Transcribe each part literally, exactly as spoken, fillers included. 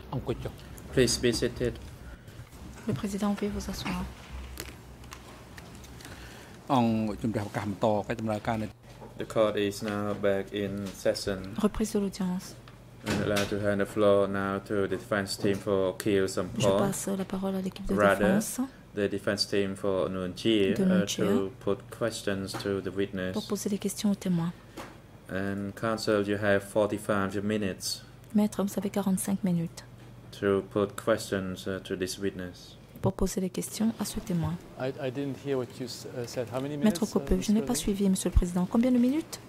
Please be seated. Le président, veuillez vous asseoir. The court is now back in session. Reprise de l'audience. I'm allowed to hand the floor now to the defense team for Kiew Je Sampol. passe la parole à l'équipe de Rather, défense the defense team for Nuon Chea de uh, Nuon Chea to put questions to the witness. pour poser des questions aux témoins. And counsel, you have forty-five minutes Maître, vous avez quarante-cinq minutes to put questions uh, to this witness. pour poser des questions à ce témoin. I, I didn't hear what you s- uh, said. How many Maître minutes? uh, Copeux, je n'ai Mister pas Lee? suivi, Monsieur le Président. Combien de minutes?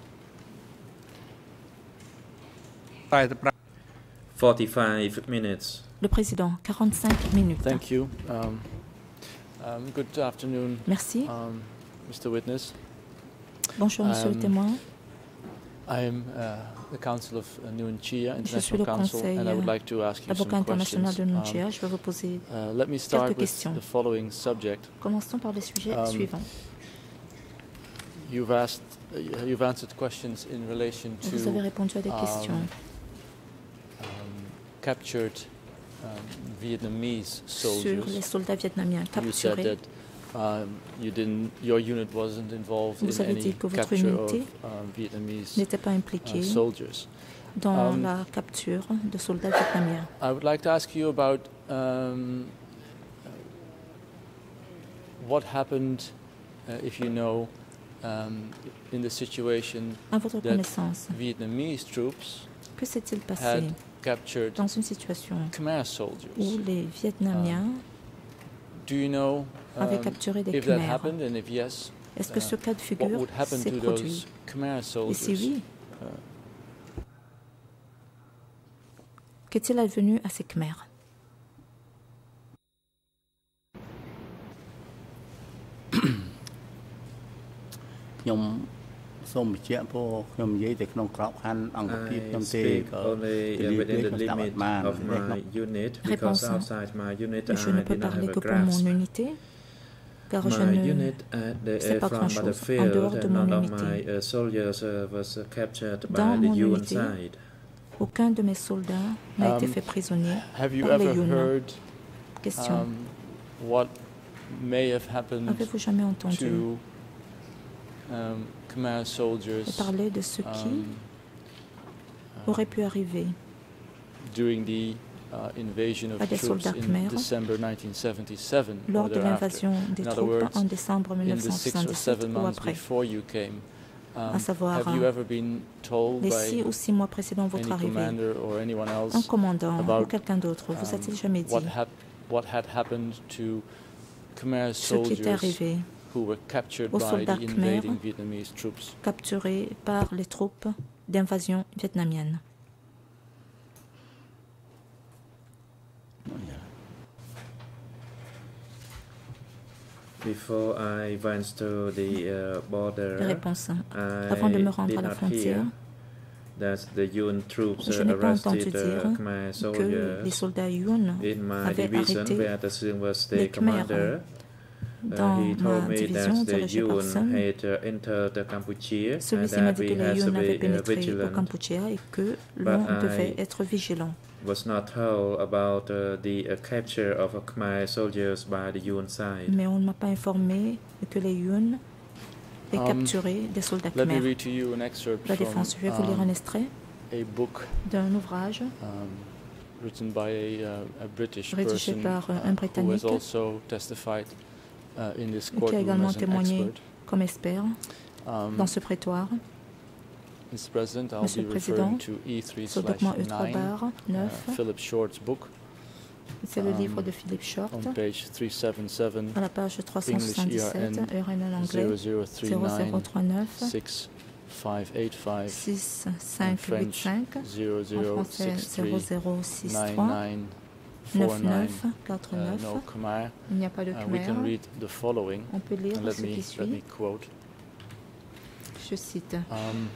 forty-five minutes. Le Président, quarante-cinq minutes. Thank you. Um, um, good afternoon, Merci. um, Mister Witness. Bonjour, Monsieur le um, témoin. I am uh, the counsel of uh, Nuon Chea Je suis International le Council, conseil, and I would euh, like to ask you Avocat some international questions. de Nuon Um, Chea, je vais vous poser. uh, let me start with questions. the following subject. Commençons par les sujets Um, suivants. You've asked, uh, you've answered questions in relation to Vous avez répondu à des um, questions um, captured um, Vietnamese sur soldiers. les soldats vietnamiens You said capturés. that um, you didn't, your unit wasn't involved Vous in avez any dit que votre capture of unité um, Vietnamese n'était pas uh, impliquée soldiers. dans Um, la capture de soldats vietnamiens. I would like to ask you about um, what happened, uh, if you know, um, in the situation À votre that connaissance, Vietnamese troops que s'est-il passé had captured dans une situation Khmer soldiers. où les Vietnamiens Do you know avaient um, capturé des if that Khmers? happened, and if yes, Est-ce que uh, ce cas de what figure would happen s'est to produit? those Khmer Et si soldiers? oui, Uh, qu'est-il advenu à ces Khmers? ខ្ញុំសូមបញ្ជាក់ព្រោះខ្ញុំនិយាយតែក្នុងក្របខ័ណ្ឌអង្គភាពខ្ញុំ I ទេ speak ក៏ only ទ uh, លា within ពេក the ខ្ញុំស្ដាប់អ limit ត់បាន of my unit because Réponse. outside my unit Je I ne peux did not parler have que a pour mon grasp. unité, car je My ne unit at the sais uh, pas from grand-chose. En battlefield dehors de and mon none of unité. my uh, soldiers uh, was uh, captured Dans by the mon Yuan unité, side. aucun de mes soldats n'a été Um, fait prisonnier have you par les ever Yun. heard Question. um, what may have happened Avez-vous jamais entendu to um, Khmer soldiers parler de ce qui um, uh, aurait pu arriver during the uh, invasion of à des troops soldats in Khmer December nineteen seventy-seven lors or de thereafter? l'invasion des In other troupes words, en décembre in the six or mille neuf cent soixante-dix-sept seven ou months après. before you came, um, À savoir, have you ever been told Les by six ou six mois précédant votre any arrivée, commander or anyone un else commandant about, ou quelqu'un d'autre vous um, a-t-il jamais dit what, hap what had happened to Khmer ce qui était soldiers arrivé who were captured aux by soldats the Khmer invading Vietnamese troops? capturés par les troupes d'invasion vietnamienne? Before I went to the uh, border, Réponse. I Avant de me rendre did à la not frontière, hear that the Yun troops je uh, n'ai pas entendu arrested dire uh, Khmer que les soldiers soldats Yun in my avaient division arrêté where the Sung was les the Khmer. commander. Dans Uh, he ma told me division that the dirigée par Yun Sun, had uh, entered the Campuchia and celui-ci m'a that dit que we les had to Yun avaient be uh, pénétré au vigilant. Kampuchea et que l'on But devait I- être vigilant. Was not told about uh, the uh, capture of uh, Khmer soldiers by the Yun side. Mais on ne m'a pas informé que les Yun aient Um, capturé des soldats Let me Khmer. read to you an excerpt La from défense, je vais vous lire un um, extrait a book d'un ouvrage um, written by a, uh, a British rédigé person par, euh, un uh, who Britannique has also testified uh, in this qui a courtroom également as an témoigné expert. comme expert Um, dans ce prétoire. Mister President, I'll Monsieur be le Président, referring to E three Sur le slash document E trois nine, barre uh, neuf, Philip Short's book, c'est le um, livre de Philippe Short, on page three seventy-seven, à la page trois cent English soixante-dix-sept, E R N E R N en zero anglais, zero three zéro zéro nine trois neuf six five eight five, six in cinq huit French cinq, zero en zero français six zéro three zéro six nine trois nine four neuf nine. neuf quatre Uh, neuf. no Khmer. Il n'y a pas de Uh, we can Khmer. read the following, On peut lire and let ce me qui let me suit. quote. Je cite. Um,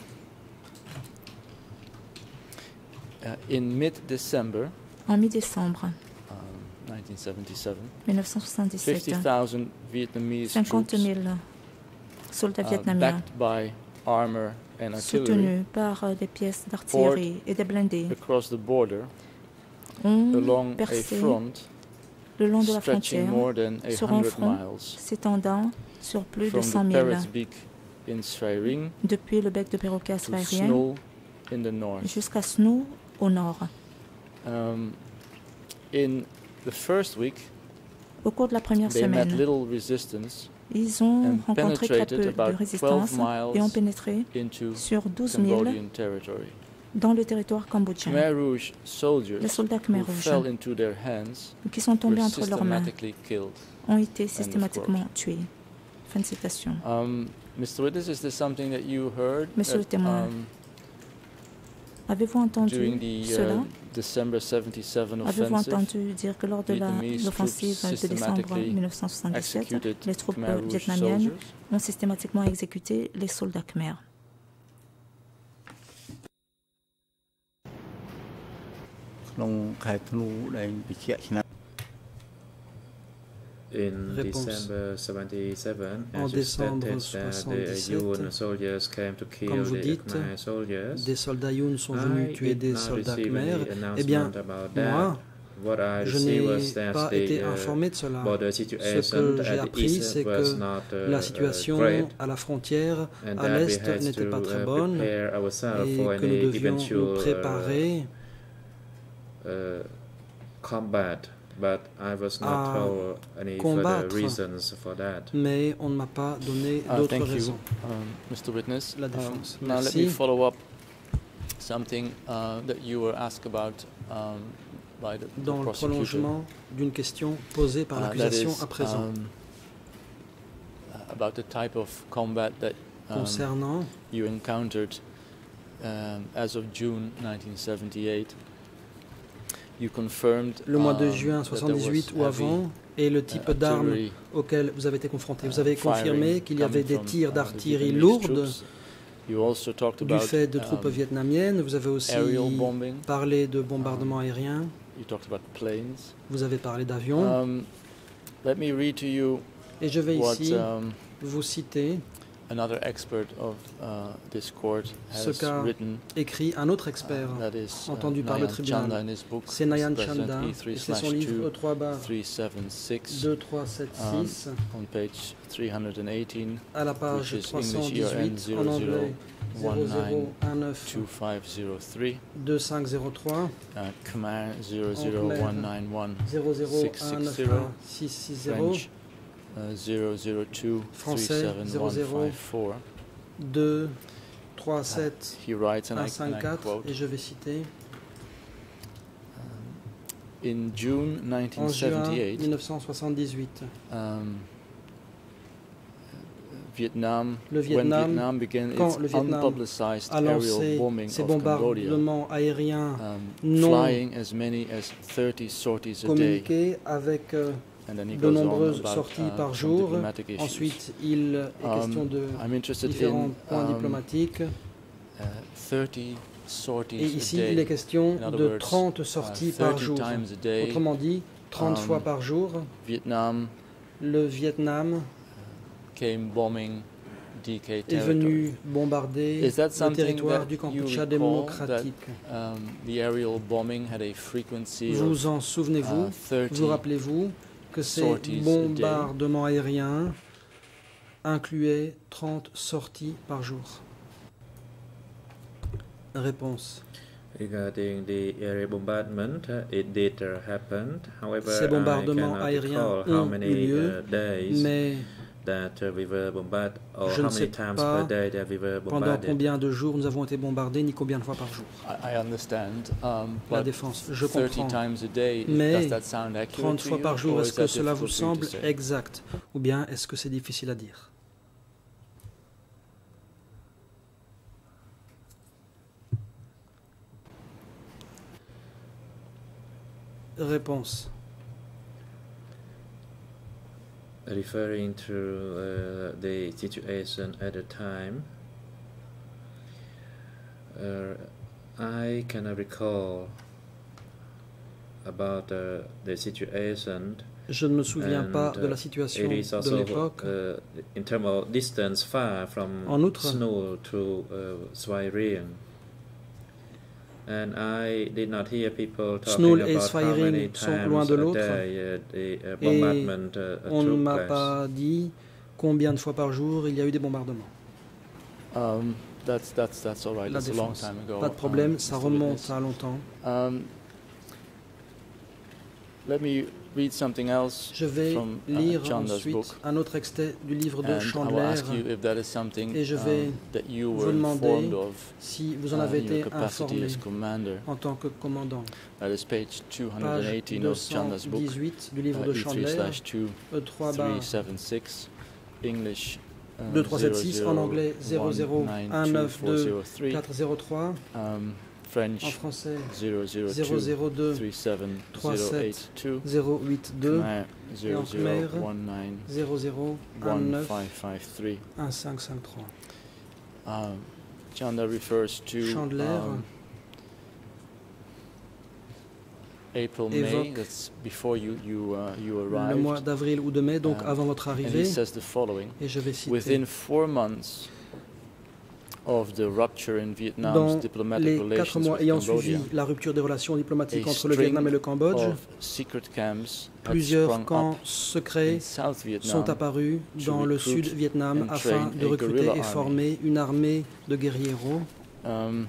uh, in mid-December En mi-décembre um, nineteen seventy-seven, mille neuf cent soixante-dix-sept, fifty thousand Vietnamese cinquante troops, mille soldats uh, vietnamiens backed by armor and artillery, soutenus par euh, des pièces d'artillerie et des blindés across the border ont along a percé front le long de la stretching frontière more than sur un one hundred front miles s'étendant sur plus de from cent the milles, Parrots Beak in Svaering depuis le bec de perroquet à to Svaerien Snow in the north. jusqu'à Snow au nord. Um, in the first week, Au cours de la première they met semaine, little resistance ils ont and rencontré très peu penetrated de about résistance twelve miles et ont pénétré into sur douze milles Cambodian territory. dans le territoire cambodgien. Khmer Rouge soldiers Les soldats who Khmer Rouges fell into their hands qui sont were tombés entre leurs mains systematically killed. ont été systématiquement tués. Fin de citation. Um, Mister Witness, is this something that you heard Monsieur le at, témoin, um, avez-vous entendu during the cela? uh, December seventy-seven Avez-vous offensive? entendu dire que lors de la- Vietnamese l'offensive troops de décembre systematically mille neuf cent soixante-dix-sept, executed les troupes Khmer Rouge vietnamiennes soldiers? ont systématiquement exécuté les soldats khmers? In Réponse. December seventy-seven, En as you décembre stated, that the soixante-dix-sept, Yun soldiers came to kill comme vous the dites, Khmer soldiers. des soldats Yun sont venus I tuer did des not soldats receive khmer. any Eh bien, announcement about that. moi, What I je received n'ai was that pas the été uh, informé de cela. border Ce situation que j'ai at the appris, east c'est was que not uh, la uh, situation great, à la frontière and à that we l'est had n'était to pas très uh, bonne prepare ourselves et for que nous any devions nous eventual préparer uh, uh, combat. But I was not à told any combattre. further reasons for that. mais on ne m'a pas donné Uh, d'autres thank raisons. you, um, Mister Witness. La Um, défense. now let Merci. me follow up something uh, that you were asked about um, by the, the Dans le prosecutor. prolongement d'une question posée par Uh, that l'accusation is, à présent, um, about the type of combat that um, concernant you encountered um, as of June nineteen seventy-eight. You confirmed le mois de um, juin that there soixante-dix-huit was ou heavy, avant et le uh, type d'armes artillery, auquel vous avez été confronté. Vous uh, avez firing confirmé qu'il y avait coming des from, tirs uh, the d'artillerie Vietnamese lourde troops. You also talked du about, fait de troupes um, vietnamiennes. Vous avez aussi aerial bombing. parlé de bombardements aériens. You talked about planes. Vous avez parlé d'avions. Um, let me read to you Et je vais what ici um, vous citer another expert of uh, this court ce has qu'a written. écrit un autre expert Uh, that is uh, entendu par le Nayan Chanda tribunal. in his book, C'est Nayan President Chanda. E three Et c'est son slash livre two E trois barre three seven six deux trois sept six on page three eighteen à la page which is trois cent English E R N dix-huit en anglais one zéro nine zéro un neuf two five zero three, deux cinq zéro trois uh, Khmer zero zero one nine one zéro zéro six un six neuf zero, un six six zéro French uh, zero zero two three Français seven one five four. deux trois sept He writes, and un I, and cinq I quatre quote, et je vais citer in June en juin nineteen seventy-eight, mille neuf cent soixante-dix-huit um, Vietnam, Le when Vietnam, Vietnam began quand its le Vietnam unpublicized a aerial lancé bombing ces of Cambodia, bombardements aériens um, non flying as many as thirty sorties a day, communiqués avec euh, and then he de goes on nombreuses about, sorties uh, par some jour. diplomatic issues. Ensuite, il est Um, question de I'm interested différents in points um, diplomatiques. uh, thirty sorties Et ici, a il day. est question In other de words, trente uh, sorties par thirty jour. times a day, Autrement dit, trente um, fois par jour, Vietnam le Vietnam came bombing D K est territory. venu bombarder Is that le something territoire that du you Kampuchea recall, démocratique. Um, the aerial bombing had a frequency of Vous en souvenez-vous? uh, thirty Vous rappelez-vous que ces sorties a day. bombardements aériens incluaient trente sorties par jour? Réponse. Regarding the aerial bombardment, uh, it did uh, happen. However, Ces bombardements I cannot aériens recall how ont many eu lieu, uh, days mais that uh, we were bombarded, or je how ne sais many times pas per day that we were pendant bombarded. combien de jours nous avons été bombardés, ni combien de fois par jour. I, I understand, um, La but défense, je thirty comprends. times a day, Mais does that sound accurate trente to fois you, par jour, or est-ce is que that cela vous difficult for you to semble say? exact? Ou bien est-ce que c'est difficile à dire? Réponse. Referring to uh, the situation at the time, uh, I cannot recall about uh, the situation. Je ne me souviens and, pas de la uh, situation it is de also l'époque. uh, in terms of distance far from En outre, Snow to uh, Svairien. And I did not hear people talking Snoul et about how many Sfairing sont loin times de a l'autre. day uh, the uh, Et bombardment uh, on ne took m'a place. pas dit combien de fois par jour il y a eu des bombardements. Um, that's that's that's all right. La That's a long défense. time ago. Pas de problème, um, ça Mister remonte Witness. à longtemps. Um, let me read something else Je vais from uh, lire Chanda's ensuite book, un autre extrait du livre de and I will Chandler. ask you if that is something Et je vais um, that you vous were demander informed of si vous en uh, avez in your été capacity informé as commander. en tant que commandant. That is page two Page eighteen of Chanda's book, deux cent dix-huit du livre uh, de E three Chandler, slash two E trois three barre seven six, English. uh, deux trois sept six, en anglais zéro zéro one nine un two neuf four deux zero three, quatre zéro trois, um, en French français zero zero zéro two zéro deux three seven trois zero sept eight two, zéro huit deux Khmer et en zero zero Khmer one nine zéro zéro un one neuf five five three. un cinq cinq trois. Um, Chanda refers to Chandler um, April, May. évoque That's before you you uh, you le arrived. mois d'avril ou de mai, donc Um, avant votre And he arrivée, says the following: et je vais citer. within four months of the rupture in Vietnam's Dans diplomatic les quatre relations mois with ayant Cambodia, suivi la rupture des relations diplomatiques a entre le string Vietnam et le Cambodge, of secret camps had plusieurs sprung camps up secrets in South sont Vietnam apparus dans le recruit sud Vietnam and afin train de a recruter guerrilla et army. former une armée de guerrieros. Um,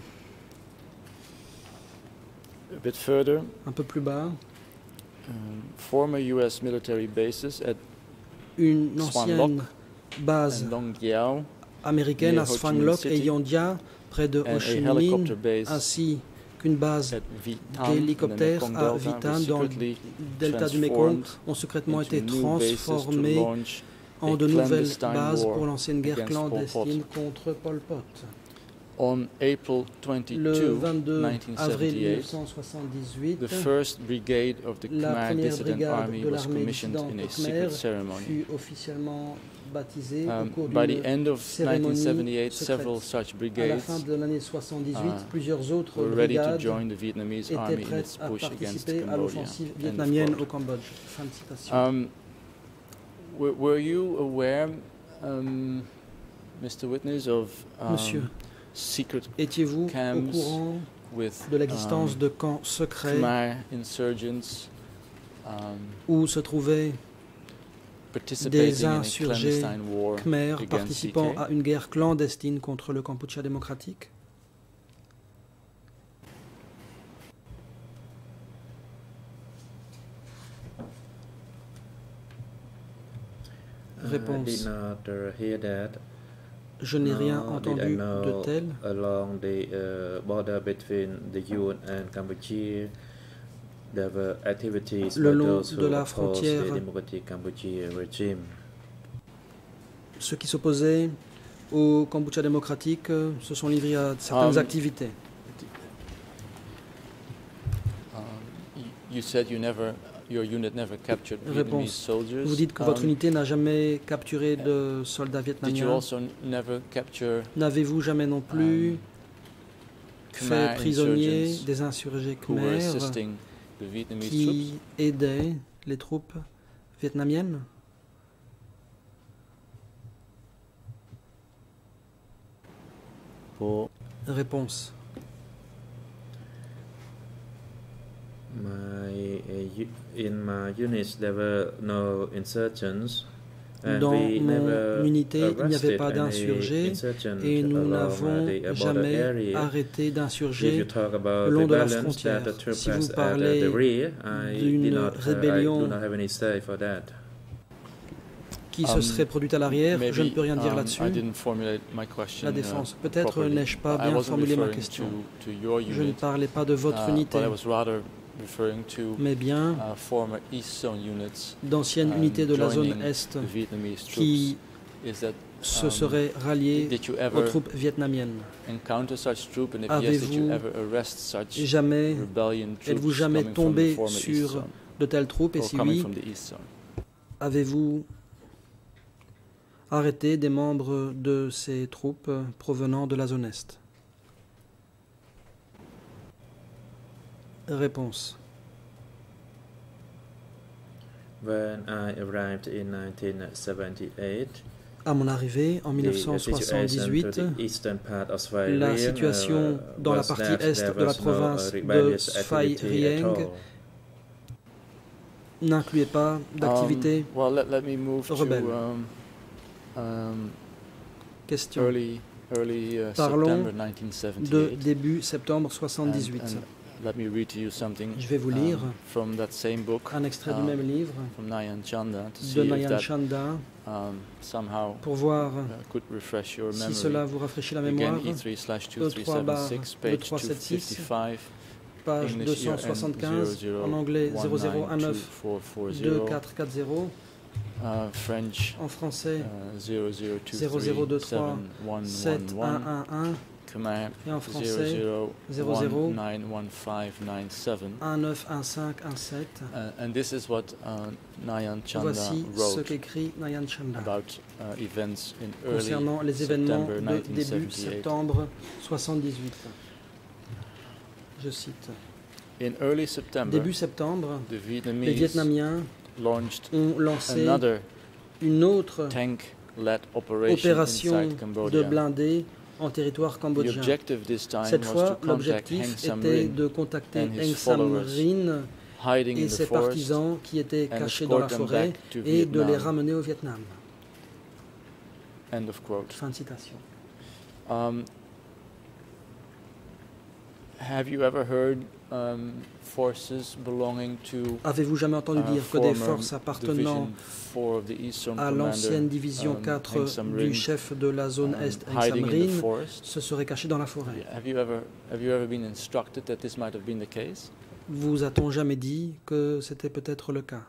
a bit further, Un peu plus bas, um, former U S military bases at une Swan ancienne Loc base and Long Giao américaine near à Ho Chi Svang Minh Loc City, et Yondia, près de and Ho a Chi helicopter Minh, base ainsi qu'une base at Viet Thanh in the d'hélicoptères Mekong à Delta Vitan was dans le secretly delta du Mekong transformed ont secrètement into été new bases to transformés launch en a de nouvelles clandestine bases war pour lancer une guerre against Pol Pot. clandestine contre Pol Pot. On April Le twenty-second, vingt-deux nineteen avril mille neuf seventy-eight, cent soixante-dix-huit, the first brigade of the la Khmer première Dissident brigade Army de was l'armée commissioned dissidente in a Khmer secret ceremony. fut officiellement baptisée Um, au cours by the d'une end of cérémonie nineteen seventy-eight, secrète. several such À la brigades fin de l'année soixante-dix-huit, uh, plusieurs autres were ready to brigades join the Vietnamese étaient army in prêtes its à push against participer à Cambodia. l'offensive End of vietnamienne quote. au Cambodge. Fin de citation. Um, were, were you aware, um, Mister Witness, of um, Monsieur, secret étiez-vous au camps courant with de l'existence um, de camps secrets Khmer insurgents um, où se trouvaient participating des in a insurgés clandestine war Khmer against participant C K? à une guerre clandestine contre le Kampuchea démocratique? I Réponse. did not uh, hear that. Je n'ai rien Nor did I entendu de know tel. along the uh, border between the U N and Cambodia. There were activities Le by long those de who la oppose the frontière, Democratic Cambodia regime. ceux qui s'opposaient au Kampuchea démocratique euh, se sont livrés à certaines Um, activités. Um, y- you said you never, your unit never captured Réponse. Vietnamese soldiers. Vous dites que votre Um, unité n'a jamais capturé de soldats Did you vietnamiens. also n- never capture N'avez-vous jamais non plus um, fait Khmer prisonniers insurgents des insurgés who were khmer assisting the Vietnamese troops? qui aidaient les troupes vietnamiennes? Pour Réponse. My uh, u- in my units there were no insurgents, and Dans we mon never unité, il n'y avait arrested pas any d'insurgés insurgent et nous along, uh, n'avons the, uh, border jamais area. arrêté If you d'insurger talk about le long de la rebellions that frontière. took Si place vous at parlez the rear, I d'une did not, uh, I rébellion do not have any say for that. qui se Um, serait produite à l'arrière, je ne Maybe, peux rien dire um, là-dessus. I didn't formulate my question, La uh, défense. Peut-être properly. n'ai-je pas I bien wasn't formulé ma referring question. to- to your Je ne unit, parlais pas de votre uh, unité, but I was rather referring to mais bien uh, former East Zone units, d'anciennes um, unités de la zone joining Est the Vietnamese qui troops. Is that se um, seraient ralliées did you aux ever troupes vietnamiennes. encounter such troops, and if yes, did you Avez-vous ever arrest such Jamais rebellion êtes-vous troops jamais coming from the tombé former East sur Zone, de telles troupes et or si coming oui, from the East Zone? avez-vous arrêté des membres de ces troupes provenant de la zone Est? Réponse. When I arrived in nineteen seventy-eight, À mon arrivée en mille neuf cent soixante-dix-huit, la situation dans la partie est de la province de Svay Rieng n'incluait pas d'activité Um, well, let, let me move to rebelle. um, um, Question early, early uh, Parlons September de nineteen seventy-eight. début septembre And- soixante-dix-huit. and let me read to you something Je vais vous um, lire from that same book, un extrait du um, même livre from Nyan Chanda, to see de if Nyan that Chanda um, somehow pour voir uh, could refresh your si memory. cela vous rafraîchit la mémoire. Again, E three slash E trois barre two three seven six, deux page trois sept six, two fifty-five, page English deux cent soixante-quinze, en anglais zéro zéro un neuf deux quatre quatre zéro, uh, French en français uh, zéro zéro two zéro zéro deux three trois seven one sept one un one, un un Khmer et en zéro français zéro zéro zéro one nine one five nine seven. un neuf un cinq un sept. Uh, and this is what uh, Nyan Chanda Voici ce wrote qu'écrit Nyan Chanda about uh, events in early concernant les événements September de début nineteen seventy-eight. septembre soixante-dix-huit. Je cite. In early September, Début septembre, the les Vietnamese Vietnamiens launched ont lancé another une autre tank-led operation opération inside de Cambodia. blindés en territoire The cambodgien. objective this time Cette was fois, to contact Heng l'objectif Sam était Rin, de contacter and his Heng Sam followers Rin hiding et in the ses forest partisans qui étaient and cachés dans la escort them forêt back to et de les Vietnam. ramener au Vietnam. End of quote. Fin de citation. Um, have you ever heard um, forces belonging to Avez-vous jamais entendu uh, dire que des former forces appartenant Division four of the Eastern à Commander, l'ancienne division um, quatre Heng Sam du Rin, chef de la zone um, Est, Heng hiding Sam in the Rin, forest? se seraient cachés dans la forêt? Have you ever have you ever been instructed that this might have been the case? Vous a-t-on jamais dit que c'était peut-être le cas?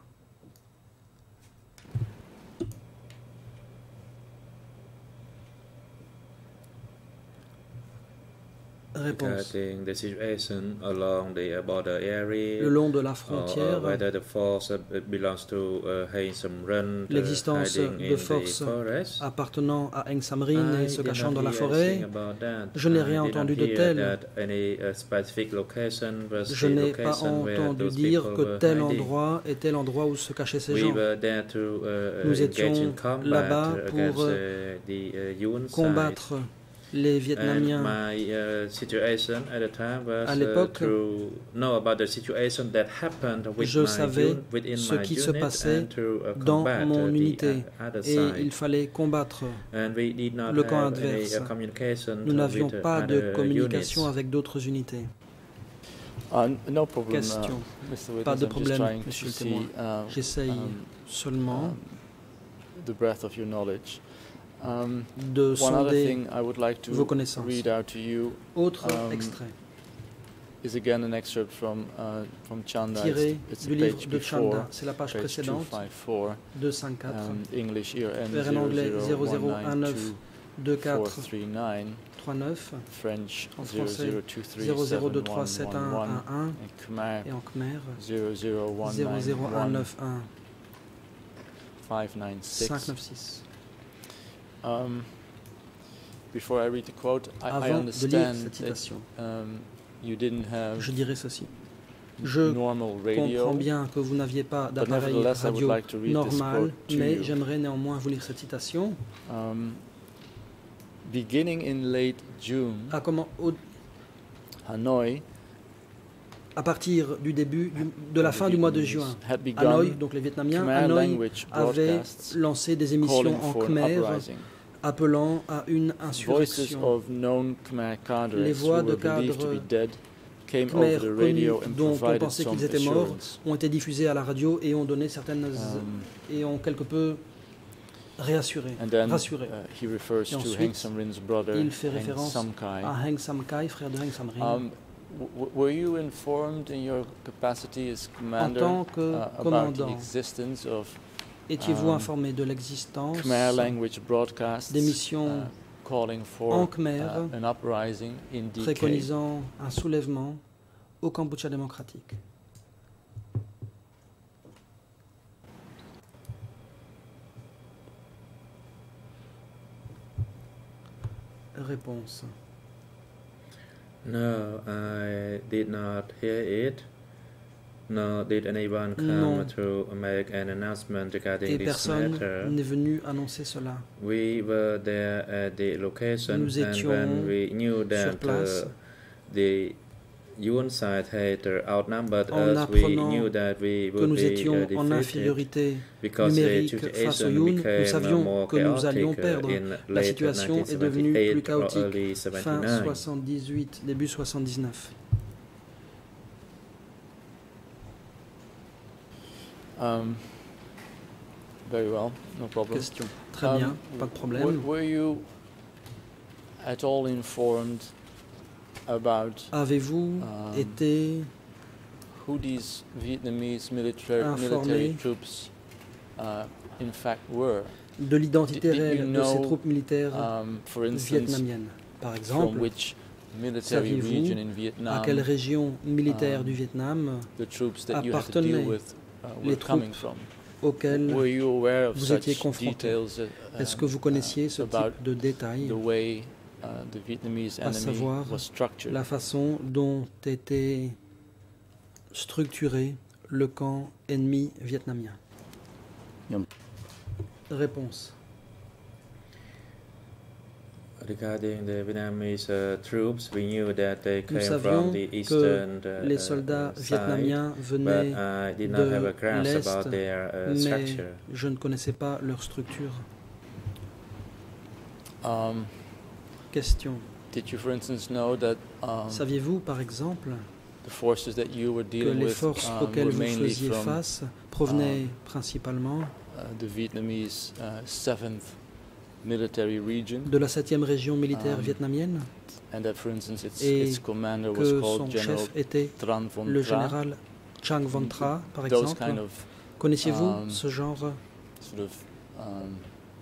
Réponse. Regarding the situation along the uh, border area, Le long de la or, uh, frontière, whether the force uh, belongs to uh, Heng Sam Rin, uh, l'existence hiding de in the forces forest. appartenant à Heng Sam Rin I et se did cachant not dans la hear forêt, anything about that. je n'ai I rien did not entendu de hear tel. that any, uh, specific location was Je the n'ai pas location where entendu those dire people que were tel hiding. endroit était l'endroit où se cachaient ces We gens. were there to uh, Nous engage in étions combat là-bas uh, pour, against euh, uh, the uh, Yun side. Combattre les And Vietnamiens. my uh, situation at the time was À uh, l'époque, to know about the situation that happened with je my savais un- within ce my qui se unit passait and to uh, dans combat mon uh, the unité. uh, other Et side. il fallait combattre. And we did not le camp have any, adverse. uh, communication Nous n'avions with, uh, pas de other communication units. avec d'autres unités. Uh, no problem, Question. uh, Mister Witness. Pas de I'm just problème, trying monsieur to le témoin. see, uh, J'essaye um, seulement um, the breadth of your knowledge. Um, de one other sonder thing I would like to vos connaissances. read out to you Autre um, extrait, is again an excerpt from uh, from Chanda. tiré It's, it's du page livre de before, Chanda. C'est la page page précédente, two five-four, deux cent cinquante-quatre, um, English E R N vers en anglais zéro zéro zéro zéro one un nine neuf two deux four quatre three nine, trois neuf, French en zéro français zéro two three zéro zéro seven deux one trois sept un one one, un un and Khmer et en Khmer zéro zéro one zéro nine zéro un one neuf un five nine cinq six. neuf six. Um, before I read the quote, I, I Avant de lire understand cette that citation, um, you didn't have je dirais ceci. Je normal radio, comprends bien que vous n'aviez pas but d'appareil nevertheless I would radio like to read this normal, quote to mais you. j'aimerais néanmoins vous lire cette citation. Um, beginning in late June, À, comment, au- Hanoi, à partir du début du- de la fin du mois de juin, had Hanoï, begun donc les Vietnamiens, Khmer Hanoï language avait broadcasts lancé des émissions calling en for an Khmer uprising. appelant à une Voices insurrection. of known Khmer cadres Les voix who de were believed to be cadres dead came Khmer over the connus radio and dont on provided pensait some qu'ils étaient morts assurance. ont été diffusés à la radio et ont donné certaines Um, et ont quelque peu réassuré, and then rassuré. uh, he refers Et to ensuite, Heng Sam Rin's brother, il fait Heng référence Sam Kai. à Heng Sam Kai, frère de Heng Sam Rin. Um, w- were you informed in your capacity as En commander tant que uh, about the commandant, existence of étiez-vous um, informé de l'existence Khmer language broadcasts d'émissions uh, calling for en Khmer uh, an uprising in D K? préconisant un soulèvement au Cambodge démocratique? Réponse. No, I did not hear it. No, did anyone come Non. to make an announcement regarding Et this personne matter? n'est venu annoncer cela. We were there at the location, Nous and étions when we knew sur that place. uh, the Yuan side had uh, outnumbered En us, we apprenant knew that we que would nous be uh, étions en defeated infériorité because the numérique face au situation Yun. Nous became savions more que nous allions chaotic uh, perdre. in La late situation est devenue plus nineteen seventy-eight or chaotique early fin seventy-nine. soixante-dix-huit, début soixante-dix-neuf. Um, very well, no problem. Question. Très Um, bien, pas de Were, problème. were you at all informed about Avez-vous um, été who these Vietnamese military, military informé troops uh, in fact were? de l'identité Did- did réelle you de ces know, troupes militaires Um, for instance, vietnamiennes? Par from exemple, which military saviez-vous region in à Vietnam quelle région militaire um, du Vietnam the troops that you had to deal appartenaient with uh, les were coming troupes from? auxquelles Were you aware of vous such étiez confrontés? details? uh, est-ce que vous connaissiez ce about type de détails, the way uh, the Vietnamese à enemy savoir was structured? la façon dont était structuré le camp ennemi vietnamien? Yum. Réponse. Regarding the Vietnamese uh, troops, we knew that they Nous came savions from the que eastern uh, les soldats uh, side, vietnamiens but venaient I did not have a de grasp l'Est, about their uh, mais structure. je ne connaissais pas leur structure. Um, Question. did you, for instance, know that um, Saviez-vous, par exemple, the forces that you were que dealing les with forces um, auxquelles were vous mainly faisiez from face provenaient principalement uh, the Vietnamese uh, seventh military region, de la septième région militaire Um, vietnamienne and that, for instance, its, et its commander was que called son General chef était Tran Von le Tra? général Chang Von Tra, par Those exemple? kind of Connaissiez-vous um, ce genre sort of um,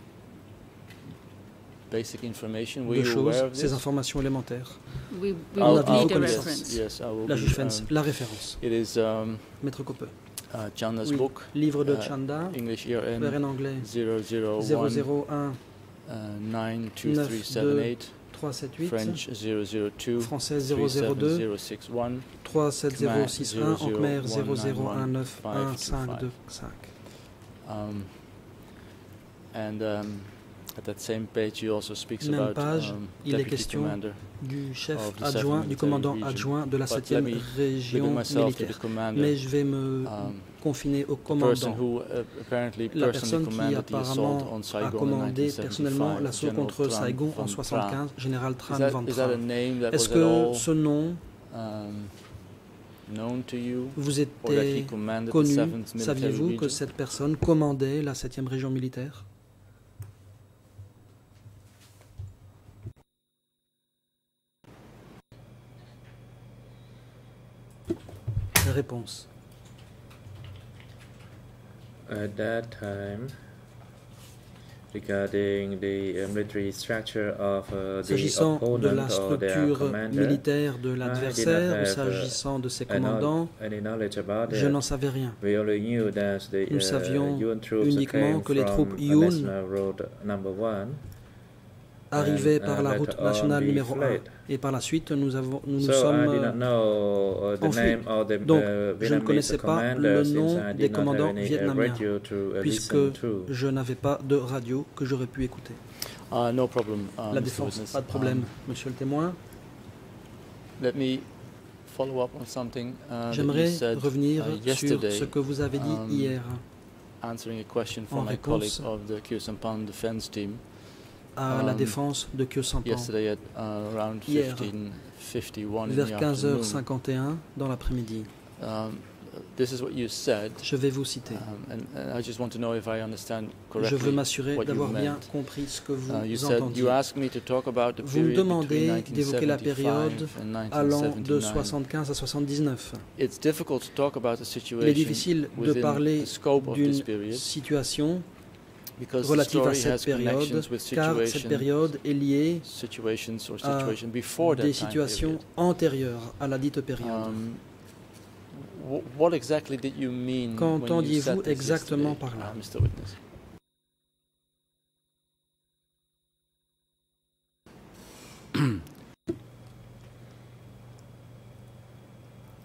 basic information? Were de you aware choses, of ces this? informations élémentaires? We, we En will avez-vous need a connaissance? reference. Yes, I will La be, Juffens, um, la référence. it is um, Maître Coppe. uh, Chanda's Oui. book, Livre de uh, Chanda, English E R N vers en anglais zero zero zéro one zéro un uh, nine two three seven eight, trois sept huit, French zero zero two français three zéro zéro seven deux zero six one. trois sept zéro six un, en Khmer zéro zéro zéro un zéro neuf un cinq deux cinq. Um, and um, at that same page, he also speaks Même about page, um, il est deputy question commander. Du chef of the adjoint, seventh du commandant military region. adjoint de la But let septième me région limit myself to the militaire. commander, Mais je vais me um, confiner au the person commandant. who uh, apparently La personally personne qui commanded the assault apparemment on a Saigon in commandé nineteen personnellement seventy-five, l'assaut General contre Tran Saigon Von en Tra. soixante-quinze, général Tran Is that, Van is that a Tra. name that Est-ce was at all que ce nom um, known to you, vous or that he était commanded the connu? seventh military Saviez-vous que region? cette personne commandait la septième région militaire? Réponse. At that time, regarding the uh, military structure of uh, the S'agissant de la opponent or their structure commander, militaire de I did not l'adversaire ou have, uh, s'agissant de ses I know- commandants, any knowledge about je it. n'en savais rien. We only knew that the Nous uh, savions Yuan troops uniquement came que les from troupes uh, Yun National Road number one, Arrivés and, par uh, la later route on nationale we numéro un. fled. Et par la suite, nous, avons, nous nous So sommes... I did euh, not know uh, the enfuis. name of the Donc, uh, je ne Vietnamese connaissais pas le commanders nom since I des did not have commandants any uh, vietnamiens, radio to uh, puisque listen to. je n'avais pas de radio que j'aurais pu écouter. Uh, no problem, uh, La Mister défense, Witness. pas de problème. Um, Monsieur le témoin, let me follow up on something uh, that you j'aimerais said revenir uh, sur yesterday, ce que vous avez dit um, hier answering a question en from my colleague réponse of the Kyo Sampan defense team à la um, défense de Kyo Sampan. yesterday at uh, around Hier, fifteen fifty-one in vers the quinze heures afternoon. cinquante et un dans l'après-midi. Um, this is what you said, Je vais vous citer. um, and, and I just want to know if I understand Je correctly. veux m'assurer what you d'avoir bien meant. compris ce que vous Uh, you said entendiez. you asked me to talk about the Vous me period demandez between d'évoquer la nineteen période seventy-five and allant de nineteen seventy-nine. soixante-quinze à soixante-dix-neuf. It's difficult to talk about the Il est situation difficile de within parler the scope of this d'une period situation because the relative à story cette has période, connections with car cette situations, période est liée situations or à situation before that des time situations period. antérieures à la dite période. Um, wh- what exactly did you mean when you Qu'entendiez-vous said this exactement yesterday, par là? uh, Mister Witness?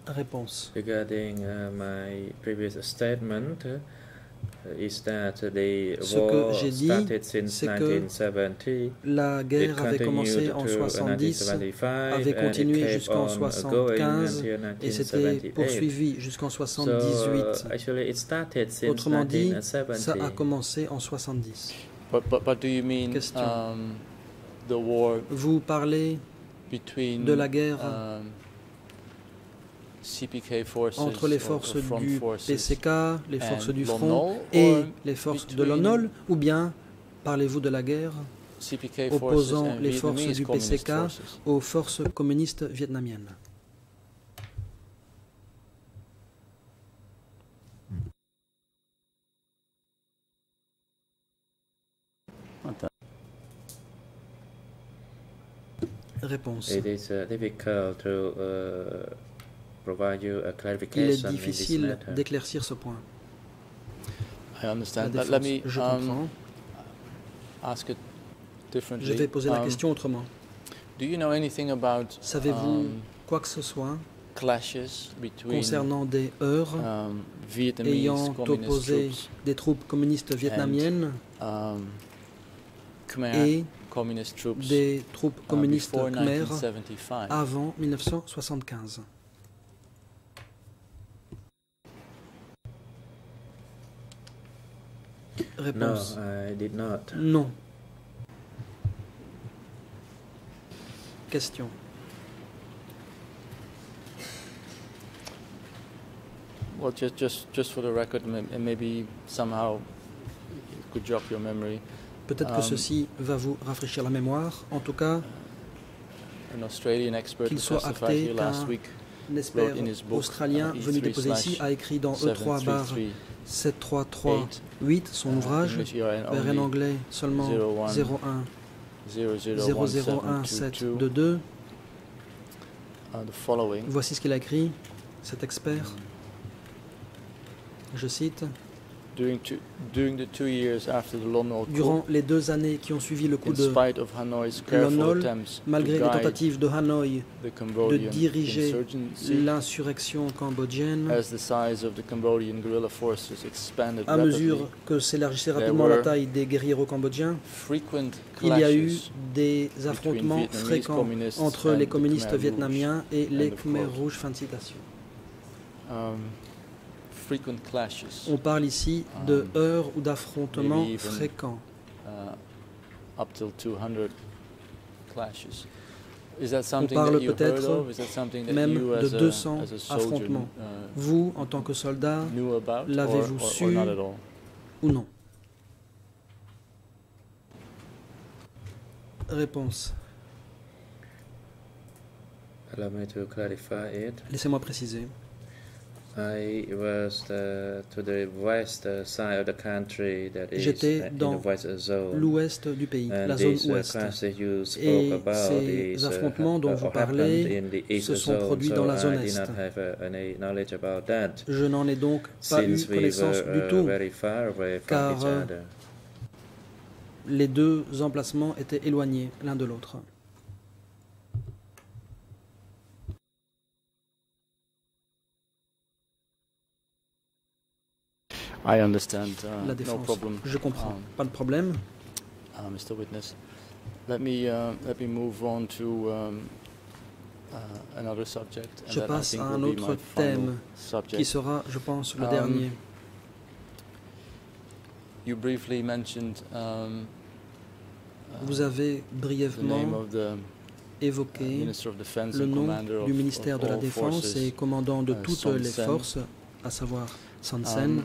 Réponse. Regarding uh, my previous statement, uh, is that the Ce que war j'ai dit, started since c'est que nineteen seventy. la guerre avait commencé en soixante-dix, avait continué jusqu'en soixante-quinze et s'était poursuivi jusqu'en soixante-dix-huit. Autrement dit, ça a commencé en soixante-dix. But, but, but do you mean, Question. um, the war Vous parlez between, de la guerre um, C P K forces entre les or- forces or front du forces P C K, les forces and du l'O N front O, et or les forces de between l'O N O L, ou bien parlez-vous de la guerre C P K opposant forces and les forces Vietnamese du P C communist K forces? aux forces communistes vietnamiennes? Réponse. It is uh, difficult to uh, provide you a Il est clarification in this difficile matter. d'éclaircir ce point. I La understand. Let, défense, let me je um, comprends. ask it differently. Je vais poser la Um, question autrement. Do you know anything about Savez-vous um, quoi que ce soit clashes between concernant des heurts um, Vietnamese ayant communist opposé troops des troupes communistes vietnamiennes um, Khmer et communist troops des troupes uh, communistes before khmères nineteen seventy-five? avant mille neuf cent soixante-quinze? No, Réponse. I did not. Non. Question. Well, just just just for the record, may- and maybe somehow it could jog your memory. Peut-être que Um, ceci va vous rafraîchir la mémoire. En tout cas, An Australian expert qu'il who soit testified acté here last qu'un week expert wrote in his book, australien uh, venu E three déposer ici slash a écrit dans E trois barre sept trois trois huit son ouvrage, vers un anglais seulement zéro un zéro zéro un sept deux deux. Uh, the following. Voici ce qu'il a écrit, cet expert. Je cite. During, two, during the two years after the Lon Nol coup, Durant les deux années qui ont suivi le coup in de spite of Hanoi's Lon careful Nol, attempts malgré to les guide tentatives de Hanoï the de Cambodian diriger insurgency, l'insurrection cambodgienne, as the size of the Cambodian guerrilla forces expanded à mesure rapidly, que s'élargissait there rapidement la were taille des guerriers cambodgiens, frequent il y a eu clashes des affrontements Vietnamese fréquents communists entre and les the communistes Khmer Rouge. vietnamiens et les End of Khmer quote. rouges. Fin de citation. um, frequent clashes, On parle ici de Um, heurts ou d'affrontements maybe even- fréquents. uh, up till two hundred clashes. Is that something parle that you heard peut-être of? Is that something that même you de as a, deux cents as a soldier affrontements. uh, Vous, en tant que soldat, knew about, or, l'avez-vous or, or su? not at all? ou non? Réponse. Allow me to clarify it. Laissez-moi préciser. I was uh, to the west uh, side of the country that is J'étais uh, in dans the west zone. L'ouest du pays, And la zone these uh, ouest. clashes you spoke Et about ces is, uh, affrontements dont ha- vous or happened parlez in the east se sont zone, produits so dans la zone I did est. not have uh, any knowledge about that. Je n'en ai donc pas eu Since we connaissance were du uh, tout, very far away from car, each euh, other. les deux emplacements étaient éloignés l'un de l'autre. I understand. Uh, La no défense. problem. Je comprends. Um, Pas de problème. uh, Mister Witness, let me uh, let me move on to um, uh, another subject. And Je that I passe think à un will be autre my final thème subject. qui sera, je pense, le Um, dernier. You briefly mentioned um, uh, Vous avez the name brièvement of the uh, évoqué Minister of Defense le and nom commander du of, ministère of de la all Défense forces, et commandant de uh, toutes Son les Sen. forces, à savoir Son Sen. Um,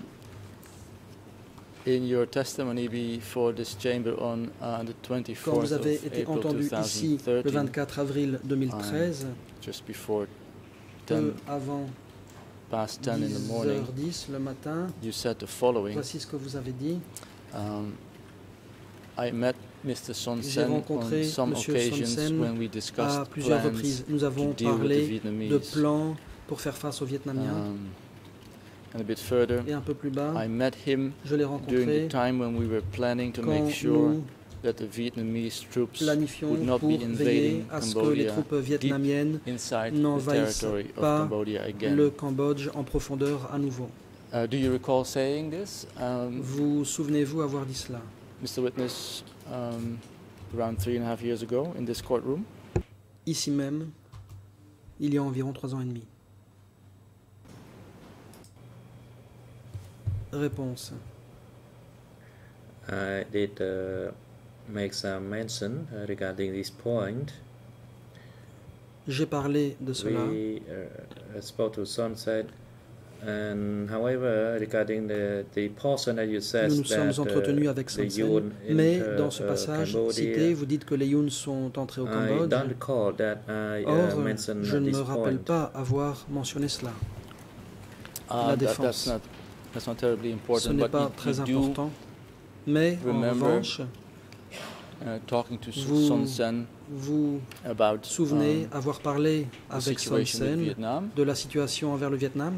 in your testimony before this chamber on uh, the Quand twenty-fourth vous avez of été April entendu ici le twenty thirteen, vingt-quatre avril deux mille treize, just before peu ten avant past ten in the dix morning, heures dix le matin, you said the following. voici ce que vous avez dit. Um, I met Mister Son J'ai Sen on rencontré some Monsieur occasions Son Sen when we à discussed plusieurs plans reprises. Nous to avons deal with the parlé de Vietnamese. plans pour faire face aux Vietnamiens. Um, and a bit further, Et un peu plus bas, I met him je l'ai during rencontré the time when we were planning to quand make sure nous that the Vietnamese troops planifions would not pour be veiller invading à ce que les Cambodia troupes vietnamiennes inside the n'envahissent territory of pas Cambodia again. le Cambodge en profondeur à nouveau. Uh, do you recall saying this? Um, Vous souvenez-vous avoir dit cela, Mister Witness, um, around three and a half years ago in this courtroom? ici même, il y a environ trois ans et demi? Réponse. I did uh, make some mention uh, regarding this point. J'ai parlé de cela. We uh, spoke to Son Sen, and however, regarding the, the portion that you said Nous nous that sommes entretenus uh, avec the Son Sen, Yun mais enter, dans ce uh, passage Cambodia, cité, vous dites que les Yuns sont entrés au I Cambodge. don't recall that I uh, Or, mentioned je ne this me rappelle point. pas avoir mentionné cela. Uh, La that- défense. that's not, that's not terribly Ce important, n'est but pas you- très you do, important. Mais en remember revanche, uh, talking to Su- Vous- Son Sen vous about souvenez um, avoir parlé the avec Son situation with Sen Vietnam. de la situation envers le Vietnam?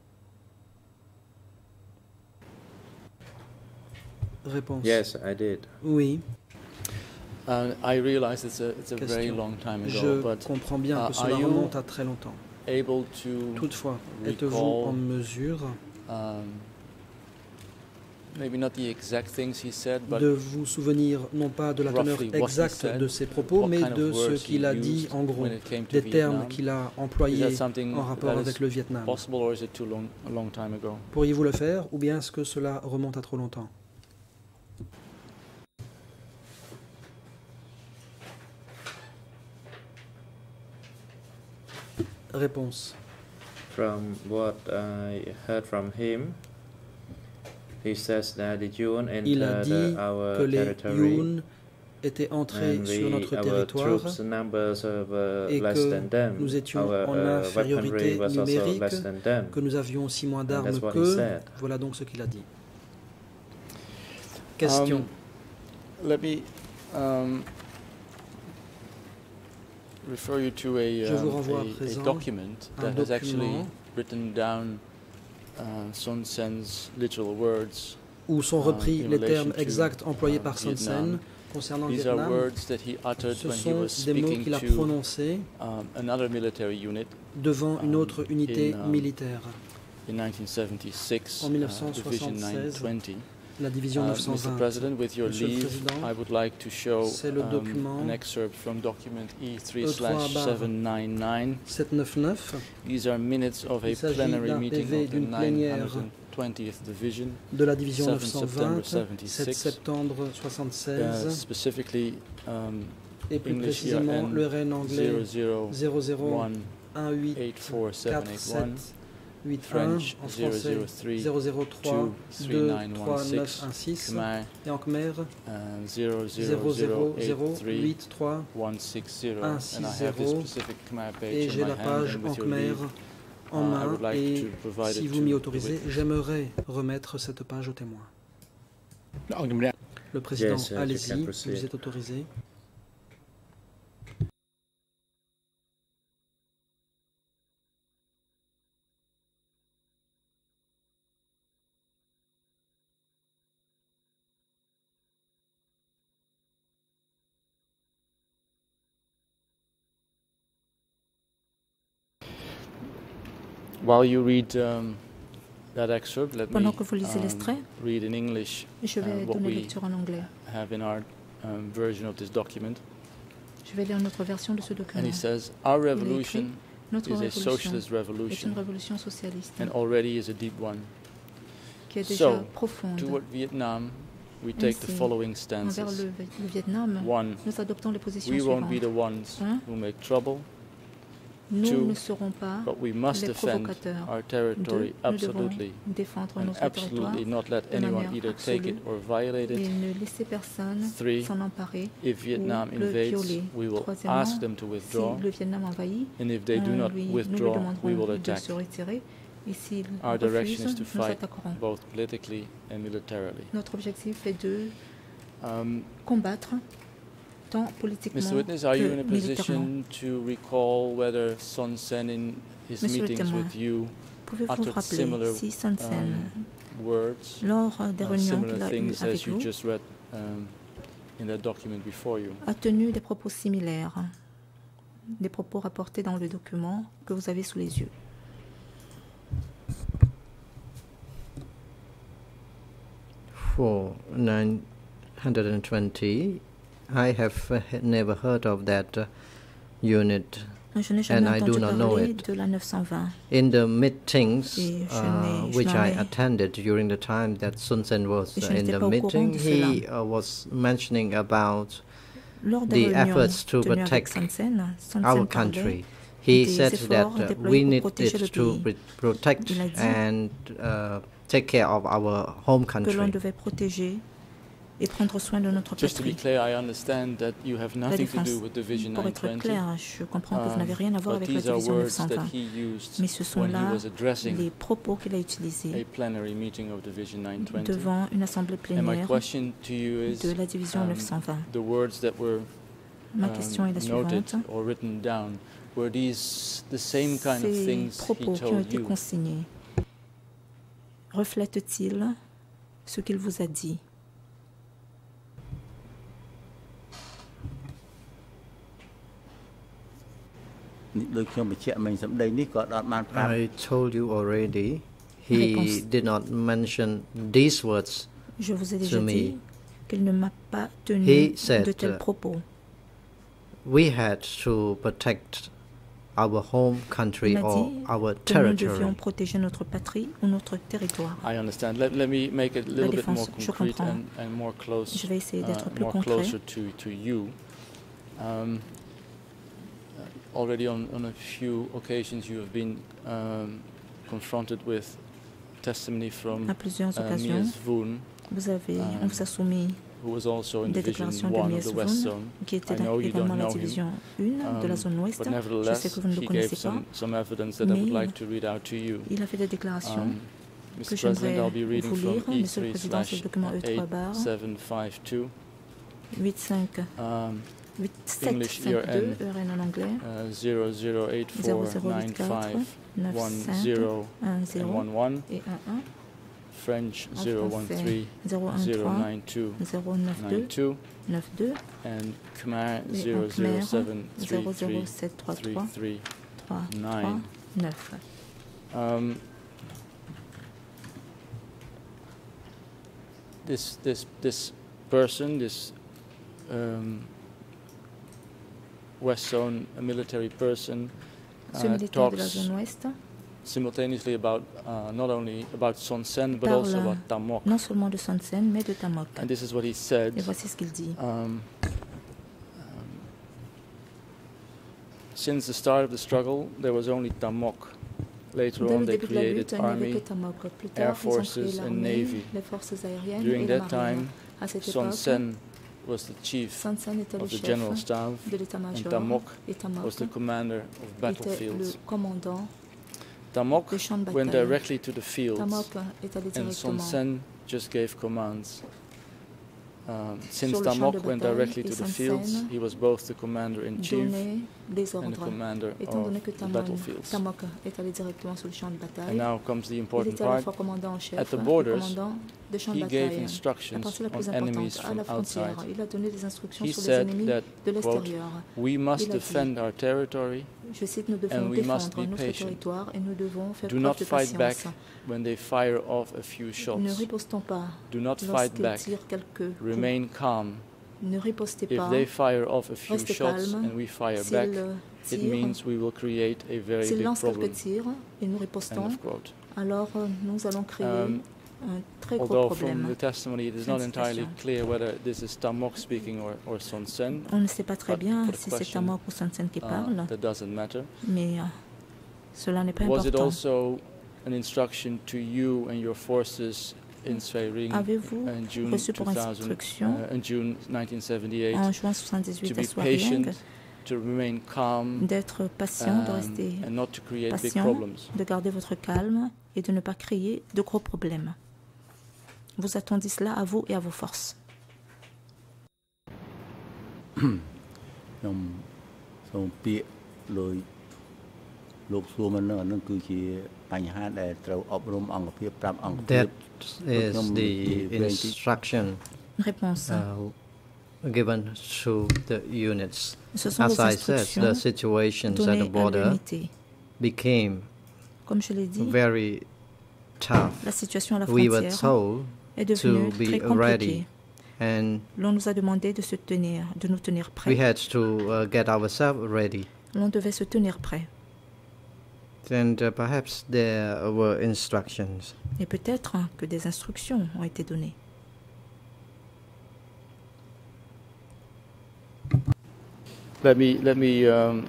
Réponse. Yes, I did. Oui, Uh, I realize it's a, it's a very Question. long time ago, je but comprends bien uh, que cela are you remonte à très longtemps. able to Toutefois, êtes-vous recall- en mesure um, maybe not the exact things he said, but de vous souvenir non pas de la teneur roughly what he exacte said, de ses propos, what mais kind of de ce words he qu'il a dit used en gros, when it came to des termes Vietnam? qu'il a Is employés that something en rapport that avec is le Vietnam. possible, or is it too long, a long time ago? Pourriez-vous le faire ou bien est-ce que cela remonte à trop longtemps? Réponse. From what I heard from him, he says that the Yun Il a entered dit uh, our que les territory Yun étaient entrés and sur we, notre our territoire troops numbers were et less que than them. nous étions Our en uh, infériorité weaponry was also numérique, less than them. que nous avions aussi moins And d'armes that's what he qu'eux. said. Voilà donc ce qu'il a dit. Question. Um, let me um, refer you to a, Je vous um, renvoie à a, a présent document un that has actually document written down uh, Son Sen's literal words. où sont uh, repris in les relation termes to, exacts employés uh, par Son Sen Vietnam. concernant le These are Vietnam. words that he uttered Ce when he sont was des mots speaking qu'il a to prononcés um, another military unit devant une um, autre unité in, um, militaire, in nineteen seventy-six, en uh, mille neuf cent Division nine soixante-seize, twenty. la division Uh, neuf cent Mister vingt. President, with your Monsieur le leave, Président, I would like to show c'est le um, document an excerpt from document E three E trois slash seven nine nine. sept cent quatre-vingt-dix-neuf These are minutes of a Il s'agit plenary d'un meeting P V of the d'une plénière nine hundred twentieth Division, de la division seven neuf cent September vingt, seventy-six. sept septembre uh, soixante-seize, specifically um, et plus English E R précisément N le R N anglais zero zero zéro zéro one un huit eight four seven quatre eight sept one, huit un, French en zero français zero three zéro zéro trois two three deux nine trois one neuf six, un six, Khmer et en Khmer uh, zero zéro zero zéro zero eight zéro three huit trois, one six zero, un and six I have this zéro, specific Khmer page et in j'ai my la hand, page and en with your Khmer leave, en uh, I main, would like et to provide si it vous to m'y the autorisez, witness. j'aimerais remettre cette page au témoin. Le président, Yes, uh, you allez-y, can vous proceed. êtes autorisé. While you read um, that excerpt, let me Pendant que vous lisez um, l'extrait, read in English je vais uh, what donner we lecture en anglais. have in our um, version of this document. Je vais lire notre version de ce And document. he says, our Il est écrit, revolution notre is a révolution socialist est une revolution révolution socialiste and already is a deep one. qui est déjà So, profonde. Toward Vietnam, we take the Ainsi, following Envers stances. le, le Vietnam, One, nous adoptons les positions we won't be suivantes. the ones Un, who make trouble, nous two, ne serons pas but we must les defend provocateurs. our Deux, territory nous devons absolutely, défendre and notre territoire absolutely not let de anyone manière either take it absolue or violate et it. ne laisser personne Three, s'en emparer. if Vietnam le invades, violer. we will Troisièmement, ask them to Si withdraw, le Vietnam envahit, and if they do on not lui, nous lui withdraw, we will demanderons de attack, se retirer. Et s'il Our direction refuse, is to nous fight attaquerons. both politically and militarily. Notre objectif est de Um, combattre tant politiquement Mister Witness, are you in que a militairement. position to recall whether Son Sen in his Monsieur le meetings témoin, with you Pouvez-vous vous uttered rappeler similar, si Son Sen, um, words, lors des uh, réunions similar qu'il a eues things avec as you vous, just read um, in that document before you. a tenu des propos similaires, des propos rapportés dans le document que vous avez sous les yeux. For nine hundred twenty, I have uh, never heard of that uh, unit. Je n'ai jamais entendu parler de la neuf cent vingt. In the meetings uh, which I attended during the time that Sun Sen was uh, in the meeting, he uh, was mentioning about the efforts to protect our country. He said that uh, we needed to protect and uh, take care of our home country. Et prendre soin de notre Just to be clear, I understand that you have nothing to do with the Vision Pour nine être twenty. clair, je comprends que vous n'avez rien à voir Um, avec la but these are division neuf words cent that vingt. he used Mais ce sont when he là was addressing les propos qu'il a utilisés a plenary meeting of the Vision nine twenty. devant une assemblée And my plénière question to you is, de la division um, neuf cent vingt. the words that were Ma question est la um, noted suivante. or written down, were these the same kind of Ces things he propos qui ont told été you? consignés reflètent-ils ce qu'il vous a dit? I told you already, he did not mention these words Je vous ai to déjà me. dit qu'il ne m'a pas tenu He said, de tels uh, propos. We had to protect our home country Il a or dit our que nous devions territory. protéger notre patrie ou notre territoire. I understand. Let, let me make it a little bit more défense, je concrete comprends. and, and more close, Je vais essayer d'être uh, plus more concret. closer to, to you. Um, already on, on a few occasions you have been um, confronted with testimony from À plusieurs uh, occasions, Mies Voon, vous avez, um, on vous a soumis who was also in des Division déclarations de one of Mies the West Voon, Zone. qui était I know you également don't la know him, division un de la um, zone ouest. but Je sais nevertheless, que vous ne le he gave connaissez pas, some, some evidence that I would mais like to read out to you. il a fait des déclarations Um, que Mister j'aimerais President, I'll be reading vous from lire. E Monsieur le three Président, c'est slash le document E trois eight bar seven five two. huit cinq Um, huit sept English cinq E R N, deux, E R N en anglais, uh, zero zero eight zéro four zéro nine huit quatre five neuf one cinq zero un and zéro one one. et un un, French en zero one français three zéro un zero trois nine two zéro neuf nine deux two neuf deux and Khmer et en zero zero Khmer seven three zéro zéro three sept trois three trois three trois trois nine. neuf. Um, this this this person, this um, West Zone a military person, Ce uh, militaire de la talks zone ouest simultaneously about uh, not only about Son Sen but also parle about Tamok. non seulement de Son Sen mais de Tamok. And this is what he said. Et voici ce qu'il dit. Um, um, since the start of the struggle, there was only Tamok. Later Dès on, le they début de la created lutte, il n'y avait army. que Tamok. Plus Air tard, ils ont créé Forces and l'armée, Navy. les forces aériennes During et la that marine. time, À cette Son époque, Sen was the chief Son Sen était le of the chef general staff, de and l'état-major Tamok et Tamok was the commander of était le battlefields. commandant Tamok des champs de went bataille. directly to the fields, Tamok est allé and Son directement Sen just gave commands. Um, since sur le champ Tamok de went bataille directly et to the Son fields, Sen he was both the commander-in-chief donnait des and the ordres. commander Étant donné of que the Tamok, battlefields. Tamok est allé directement sur le champ de bataille, And now comes the il important était à la part. fois commandant en chef At the et borders, commandant de champ de He gave bataille. La instructions partie la plus on enemies importante, à la from outside. frontière, il a donné des instructions He sur les said ennemis that, de quote, l'extérieur. we must Il a dit, defend our territory, je cite, nous devons and we must défendre be notre patient. territoire et nous devons faire Do preuve not de fight back patience. when they fire off a few Ne shots. ripostons pas Do not fight lorsqu'ils back. tirent quelques coups. Remain calm. Ne ripostez If pas. they fire off a few Restez shots calme. and we fire S'ils back, it tirent, means we will create a very s'ils big lancent problem. quelques tirs et nous End ripostons, of quote. alors euh, nous allons créer Um, un très gros Although from problème. the testimony it is Fin not de entirely citation. clear whether this is Tamok speaking or, or Son Sen, On ne sait pas très but bien for the si c'est question, Tamok ou Son Sen qui uh, parle, that doesn't matter. mais euh, cela n'est pas Was it important. also an instruction to you and your forces in Sveiring Avez-vous in June reçu pour two thousand, instruction uh, in June nineteen seventy-eight en juin to soixante-dix-huit à be Swaring patient, to remain calm, d'être patient, de um, rester and not to create big patient, problems? de garder votre calme et de ne pas créer de gros problèmes. Vous attendez cela à vous et à vos forces. ខ្ញុំសូមពាក្យលុយលោកសួរមកនឹងអានឹងគឺជាបញ្ហាដែលត្រូវអប់រំអង្គភាពប្រាប់អង្គភាព That is the instruction Réponse. uh, given to the units. As I said, the situations at the border became Comme je l'ai dit, very tough. La situation à la we were frontière told est devenue to be très compliquée. ready, and L'on nous a demandé de se tenir, de nous tenir prêts. we had to uh, get ourselves ready. L'on devait se tenir prêts. And uh, perhaps there were instructions. Et peut-être hein, que des instructions ont été données. Let me let me um,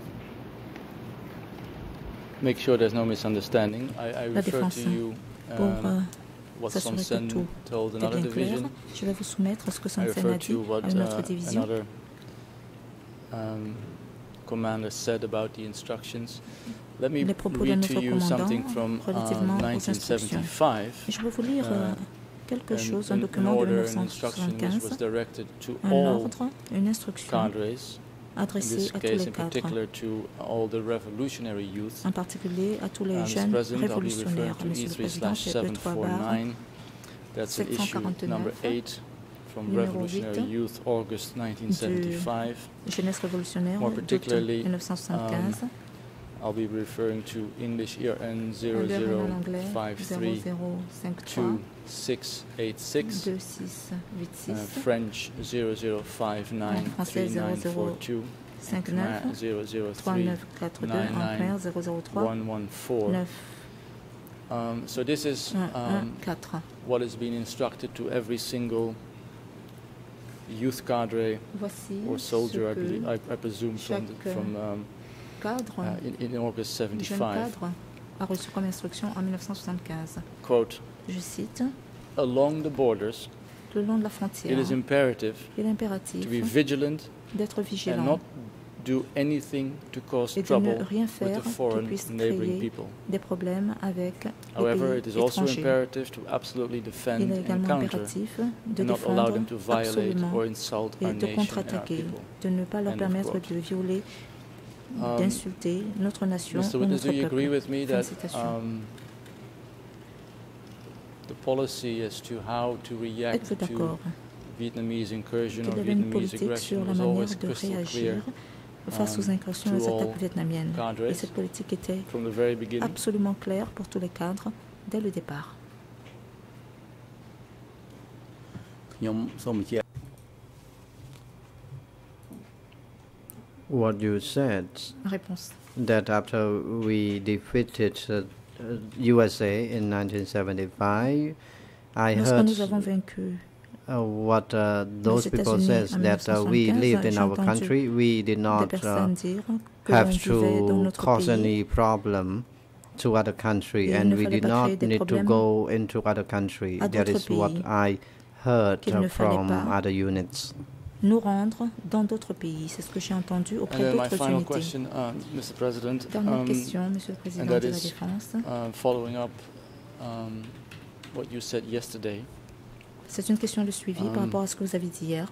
make sure there's no misunderstanding. I, I La refer défense to you pour um, euh, what s'assurer que Somsen tout told est another bien clair. division. Je vais vous soumettre à ce que I Somsen refer a dit to what à une autre uh, division. another um, commander said about the instructions. Let me Les propos d'un read autre to you commandant something from relativement uh, aux nineteen instructions. seventy-five. Je vais vous lire euh, quelque And chose, un an- document an de order, mille an neuf cent instruction which soixante-quinze, was directed to un all ordre, une instruction cadres, in adressée this à tous case les in cadres, particular to all the revolutionary youth. en particulier à tous les Uh, Mister jeunes President, I'll be révolutionnaires. referring to Monsieur E le three Président, slash c'est E seven trois four barre nine. That's an sept cent issue quarante-neuf, number eight from numéro Revolutionary huit, Youth, August nineteen seventy-five. jeunesse révolutionnaire More d'août particularly, mille neuf cent soixante-quinze. I'll be referring to English E R N Un zero verre zero en anglais five zéro three zéro cinq trois two six eight six. deux six huit Uh, six French zero zero five nine français three nine four two. cinq neuf zero zero trois three neuf quatre deux nine un nine zéro zéro trois one one four. neuf Um, so this is un un um, quatre. what has been instructed to every single youth cadre Voici or ce soldier, I, que believe, I, I presume, from, the, chaque from um, cadre, uh, in, in August jeune seventy-five. cadre, a reçu comme instruction en mille neuf cent soixante-quinze. Quote, Je cite, along the borders, le long de la it frontière, is imperative il est impératif to be vigilant d'être and vigilant not do anything to cause et de trouble ne rien with faire the qui foreign puisse neighboring créer people. des problèmes avec However, les it is pays also étrangers. imperative to absolutely defend Il est and également counter impératif de and not allow défendre them to violate absolument or insult our et de nation and our contre-attaquer, people. de ne pas leur End of permettre quote. de violer, Um, d'insulter notre nation Mister ou Witness, notre do you agree peuple. with me Fin de that citation. um, the policy as to how to react Êtes-vous to d'accord Vietnamese incursion or qu'il y avait une Vietnamese politique sur aggression la was manière always de crystal clear réagir face aux um, incursions to et aux all attaques vietnamiennes? cadres Et cette politique était from the very beginning? absolument claire pour tous les cadres dès le départ. ខ្ញុំសូមបញ្ជាក់ What you said, Réponse. that after we defeated uh, uh, U S A in nineteen seventy-five, I Lorsque heard nous avons vaincu uh, what uh, those people États-Unis said, en that uh, we mille neuf cent soixante-quinze, lived in j'ai our entendu country, we did des not uh, personnes dire que l'on have vivait dans to notre cause pays any problem to other country, Et il and ne we fallait did pas créer not des need to problèmes go into other country. à That d'autres is what pays, I heard qu'il uh, ne fallait from pas other units. nous rendre dans d'autres pays. C'est ce que j'ai entendu And auprès then my d'autres final unités. question, uh, Mister President, Dernière um, question, Monsieur le Président and de that la is Défense. uh, following up um, what you said yesterday. C'est une question de suivi Um, par rapport à ce que vous avez dit hier.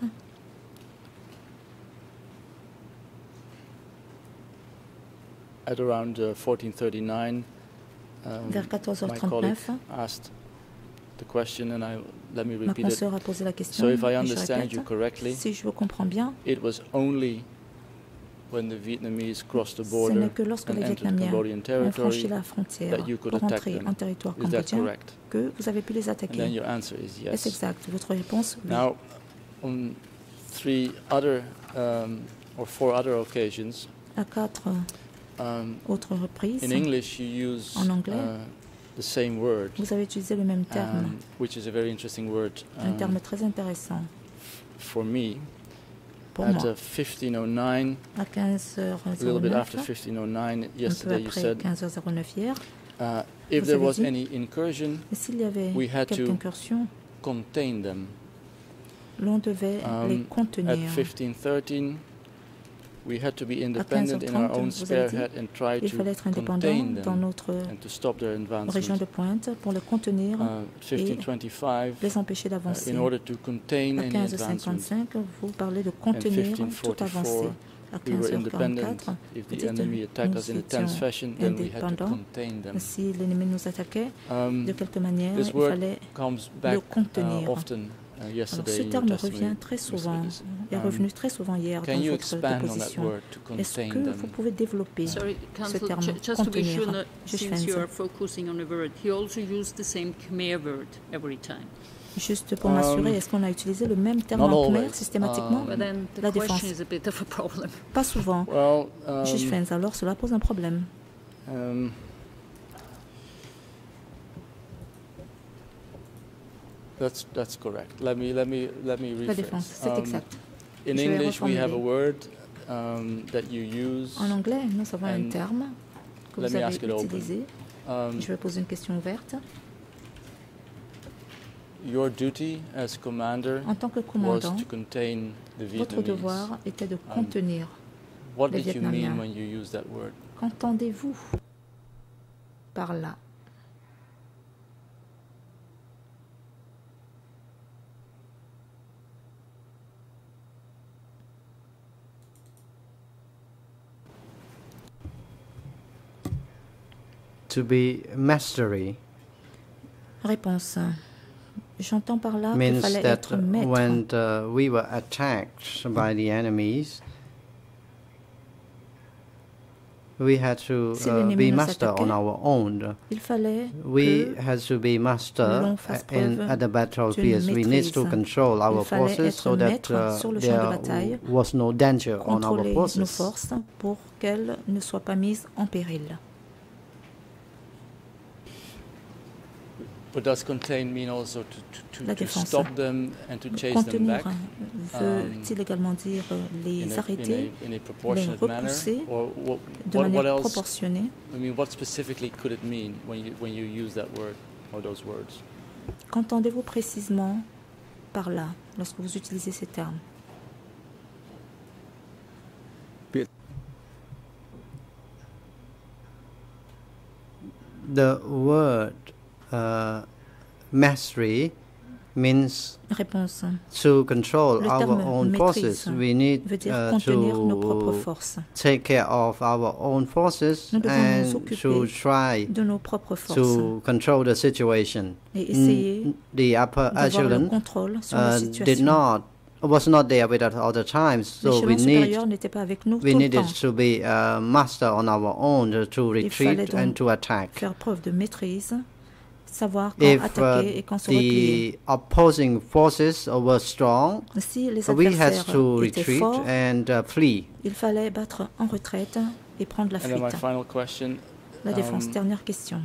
At around uh, fourteen thirty-nine, um, Vers quatorze heures my colleague trente-neuf, asked the question, and I let me ma repeat it. consoeur a posé la question. So if I et je understand you répète, correctly, si je vous comprends bien, it was only when the Vietnamese crossed the ce border n'est que lorsque and les entered Vietnamiens Cambodian ont franchi territory la frontière that you could pour attack entrer them. en territoire Is that cambodgien correct? que vous avez pu les And then attaquer. your answer is Est-ce yes. exact? Votre réponse, oui. Now, on three other um, or four other occasions, À quatre um, autres reprises, in English you use En anglais, uh, the same word, vous avez utilisé le même terme, um, which is a very interesting word un um, terme très intéressant for me. pour At moi. uh, fifteen oh nine, À quinze heures a little bit neuf, after fifteen oh nine, un peu yesterday you après said, quinze heures neuf hier, uh, if Vous there avez was dit, any incursion, et s'il y avait we had quelque to incursion, contain them. l'on devait Um, les At contenir. fifteen thirteen, we had to be independent in our quinze heures own trente, vous avez dit, spearhead and try Il to fallait être indépendant contain dans them notre and to stop their région advancement. de pointe pour les contenir, Uh, fifteen twenty-five, les empêcher uh, d'avancer. in order to contain À any quinze advancement, cinquante-cinq, vous parlez de contenir toute avancée. À we were quinze heures independent. quarante-quatre, If vous the dites, enemy attacked nous us in a tense étions fashion, then we had to indépendants. contain them. Si l'ennemi nous attaquait, Um, de quelque manière, this il word fallait comes le back uh, contenir. often uh, Alors, ce terme revient très souvent, est revenu um, très souvent hier dans votre déposition. Est-ce que vous pouvez développer Sorry, ce terme, just contenir? to be sure that Juste since you are focusing on a word, he also used the same Khmer word every time. Juste pour m'assurer, um, est-ce qu'on a utilisé le même terme en Khmer systématiquement? Um, then the La défense. is a bit of a problem. Pas souvent. Well, um, Juste fans, alors cela pose un problème. Um, That's that's correct. Let me let me let me rephrase. La défense, c'est Um, exact. in Je vais English, we have a reformuler. word um, that you use. En anglais, nous avons un And terme que let vous me avez ask it open. utilisé. Um, Je vais poser une question ouverte. your duty as commander En tant que was commandant, to contain the votre Vietnamese. devoir était de Um, contenir. What les did you mean Vietnamiens. when you used that word? Qu'entendez-vous par là? To be mastery Réponse. J'entends par là qu'il means fallait that être maître. when uh, we were attacked by the enemies, we had to Si uh, l'ennemi be nous master on attaquait, our own. Il fallait We que had to be master l'on fasse in preuve at the battlefield. d'une We need to maîtrise. control our Il fallait forces être so that maître uh, sur le champ de there bataille, was no danger on our contrôler nos forces. forces pour qu'elles ne soient pas mises en péril. But does contain mean also to, to, La to, to défense. stop them and to chase them Contenir back veut-il également dire euh, in les a, arrêter, in a, in a les proportionate manner? repousser Or what, de what, what manière else? proportionnée? I mean, what specifically could it mean when you when you use that word or those words? Qu'entendez-vous précisément par là lorsque vous utilisez ces termes? The word uh, mastery means Réponse. to control Le our terme own maîtrise forces. We need veut dire uh, contenir nos propres to forces. take care of our own forces Nous devons nous and occuper to try de nos propres forces to control the situation. et essayer N- The upper d'avoir le echelon contrôle sur la uh, did situation. not was not there with us all the time, so we L'échelon need supérieur n'était pas avec nous we tout le needed temps. to be a master on our own uh, to Il fallait retreat and donc to attack. faire preuve de maîtrise, savoir quand If uh, attaquer et quand se replier. the opposing forces were strong, Si les we had adversaires to étaient retreat forts, and uh, flee. il fallait battre en retraite et prendre la And then my fuite. final question: La défense, um, dernière question.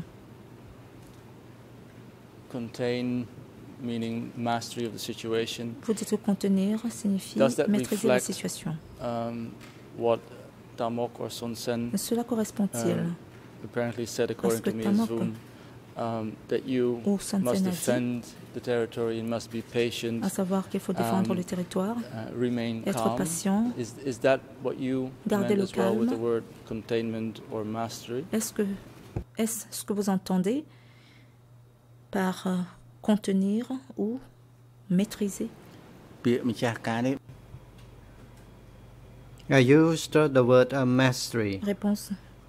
contain meaning mastery of the situation. Vous dites que contenir signifie Does that maîtriser la reflect situation. um, what Tamok or Sun Sen Mais cela correspond-il um, apparently said, according que to Tamok Mizoun, um, that you ou Sun must Sen a dit, defend the territory and must be patient, à savoir qu'il faut défendre um, le territoire, uh, remain être calm? patient, Is, is that what you garder meant le as well with calme? the word containment or mastery? Est-ce que, est-ce ce que vous entendez par euh, contenir ou maîtriser? ពាក្យម្ចាស់ការនេះ I used uh, the word uh, mastery. Réponse.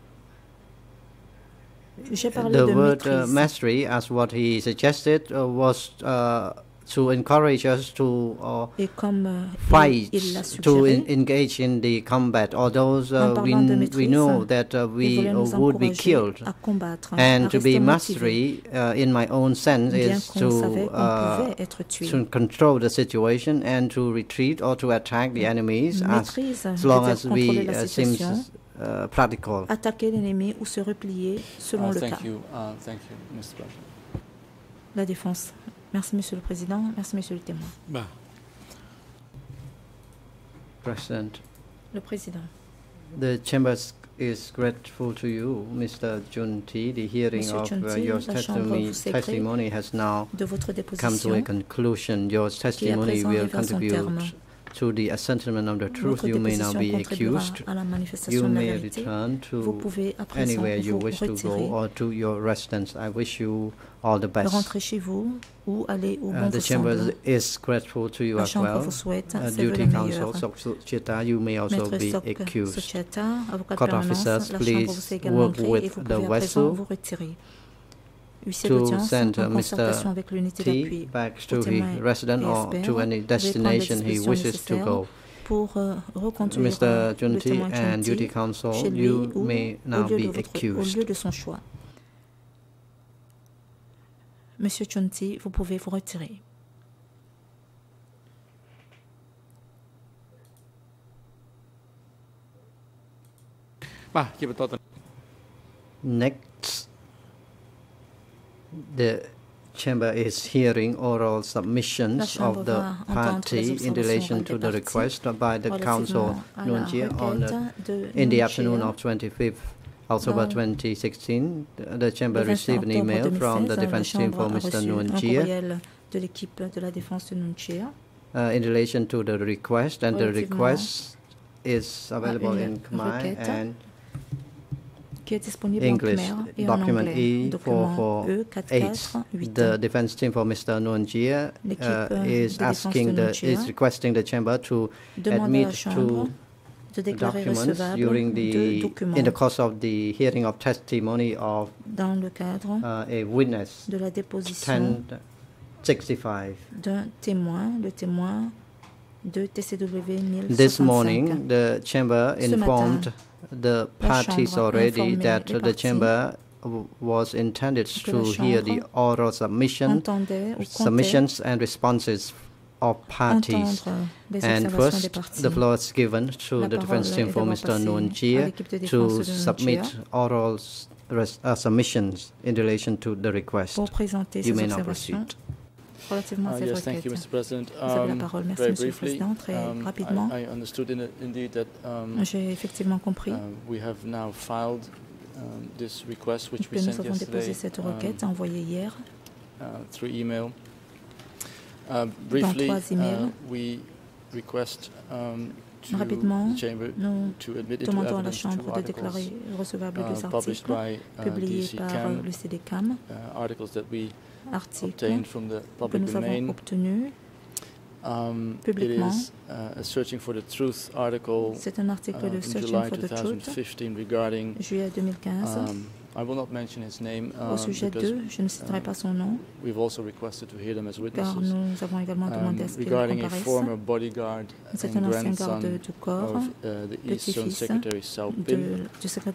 J'ai parlé The de word uh, maîtrise. mastery, as what he suggested, uh, was uh, to encourage us to uh, Et comme euh, fight, il, il l'a to in, suggéré, engage in the combat. Although en uh, we, parlant de we maîtrise, know that uh, il we voulait uh, nous would be encourager killed. à combattre, And à to rester be motivés, mastery, uh, in my own sense, bien is qu'on savait to qu'on uh, pouvait être tué. to control the situation and to retreat or to attack the enemies as, Maîtrise, as long c'est-à-dire as we contrôler la uh, seems situation, uh, practical. attaquer l'ennemi ou se replier selon Uh, le thank cas. you, uh, thank you, Mister President. La défense. Merci, Monsieur le Président. Merci, Monsieur le témoin. Bah. President, Le Président. the chamber is grateful to you, Mister Junti. The hearing Monsieur of uh, Junti, your la Chambre testimony, vous sait gré testimony has now de votre come to déposition a conclusion. Your qui à testimony présent will arrive à son terme. contribute to the ascertainment of the truth. Votre You may now déposition be contribuera accused. à la You manifestation de la may vérité. return Vous to pouvez à présent anywhere you vous wish to go retirer, or to your residence. I wish you all the best. rentrer chez vous ou aller où Uh, bon the vous chamber semble. is grateful to you La as Chambre well. vous souhaite Uh, ses vœux duty les counsel, meilleurs. Sochita, you may also Maître be Sok accused. Sochiata, avocat de Court permanence, officers, la Chambre vous please sait également work gré with et vous the pouvez à présent vessel. vous retirer. to send uh, Mister T back to his residence or to any destination he wishes to go. Mister Jun T and Duty Council, you may now be excused. Monsieur Chun Ti, vous pouvez vous retirer. Next, the chamber is hearing oral submissions of the party in relation to the request by the Council Nuon on the, in the afternoon of twenty-fifth October twenty sixteen. The chamber received an email from the defense team for Mister Nuon Chea uh, in relation to the request, and the request is available in Khmer and English. Document E four four eight. The defense team for Mister Nuon Chea uh, is asking the is requesting the chamber to admit to documents during the in the course of the hearing of testimony of uh, a witness. ten sixty-five. This morning, the chamber informed the parties already that the chamber was intended to hear the oral submission, submissions and responses of parties. And first, the floor is given to the defense team for Mister Nuon Chea to submit oral uh, submissions in relation to the request. You may now proceed. Uh, yes, thank you, Mister President. Um, very briefly, um, I, I understood in, indeed that um, uh, we have now filed um, this request, which we sent yesterday um, uh, through email. Uh, briefly, uh, we request um, to the Chamber to admit into evidence two articles uh, published by uh, D C C A M, uh, articles that we obtained from the public domain. Um, it is uh, a Searching for the Truth article uh, in July twenty fifteen regarding, um, I will not mention his name um, because uh, we've also requested to hear them as witnesses, um, regarding a former bodyguard and grandson of uh, the East Zone Secretary Sao Pim,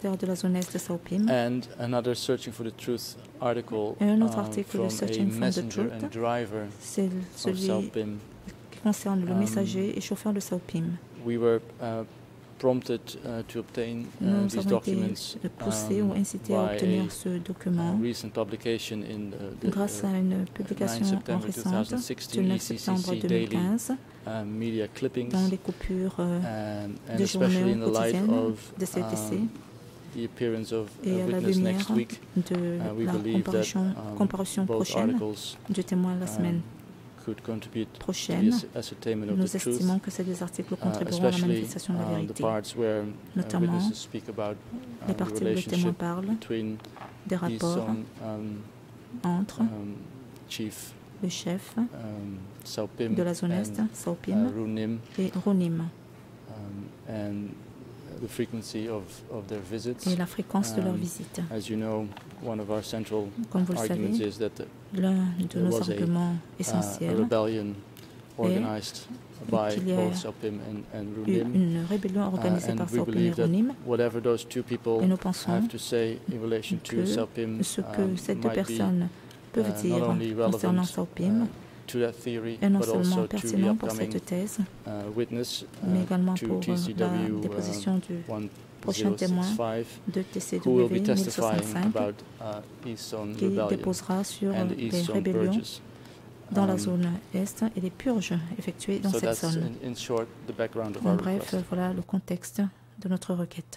and another Searching for the Truth article um, from a messenger and driver of Sao Pim. Concerne le messager et chauffeur de Sao Pim. We were uh, prompted uh, to obtain uh, these documents um, by a uh, recent publication in the, the grâce à une publication récente du neuf septembre deux mille quinze uh, media clippings, dans les coupures uh, and, and de especially in the light of of um, the appearance of a witness next week. De uh, we la believe that um, comparution both prochaine articles du témoin la semaine um, could contribute prochaine. to the ascertainment of Nous the truth, estimons que ces deux articles uh, contribueront à la especially manifestation de la um, the vérité, parts where uh, notamment witnesses speak about les um, the parties où les témoins relationship parlent between des East rapports Zone um, entre um, chief le chef um, Sao Pim de la zone Est, and Sao uh, Pim, Runim, et Runim, um, and the frequency of, of their visits. et la fréquence de leurs Um, visites. As you know, one of our central Comme vous le arguments savez, is that the, l'un de there nos was a, arguments uh, a essentiels rebellion organized by qu'il y a both Sao Pim and, and eu Runim. une rébellion organisée Uh, par and we Sao Pim et believe that Runim, whatever those two people et nous pensons have to say in relation to que Sao Pim ce que um, ces deux might be personnes peuvent uh, dire not only concernant relevant Sao Pim uh, to that theory, est non but also seulement to the pertinent pour upcoming cette thèse, uh, witness uh, mais également to pour T C euh, la W déposition du uh, prochain témoin ten sixty-five, de T C who will W be mille testifying soixante-cinq about uh, East Zone qui rebellion déposera sur and the East les Zone rébellions purges. dans la Um, zone Est et les purges effectuées dans so cette that's zone. in, in short the background of En our bref, request. voilà le contexte de notre requête.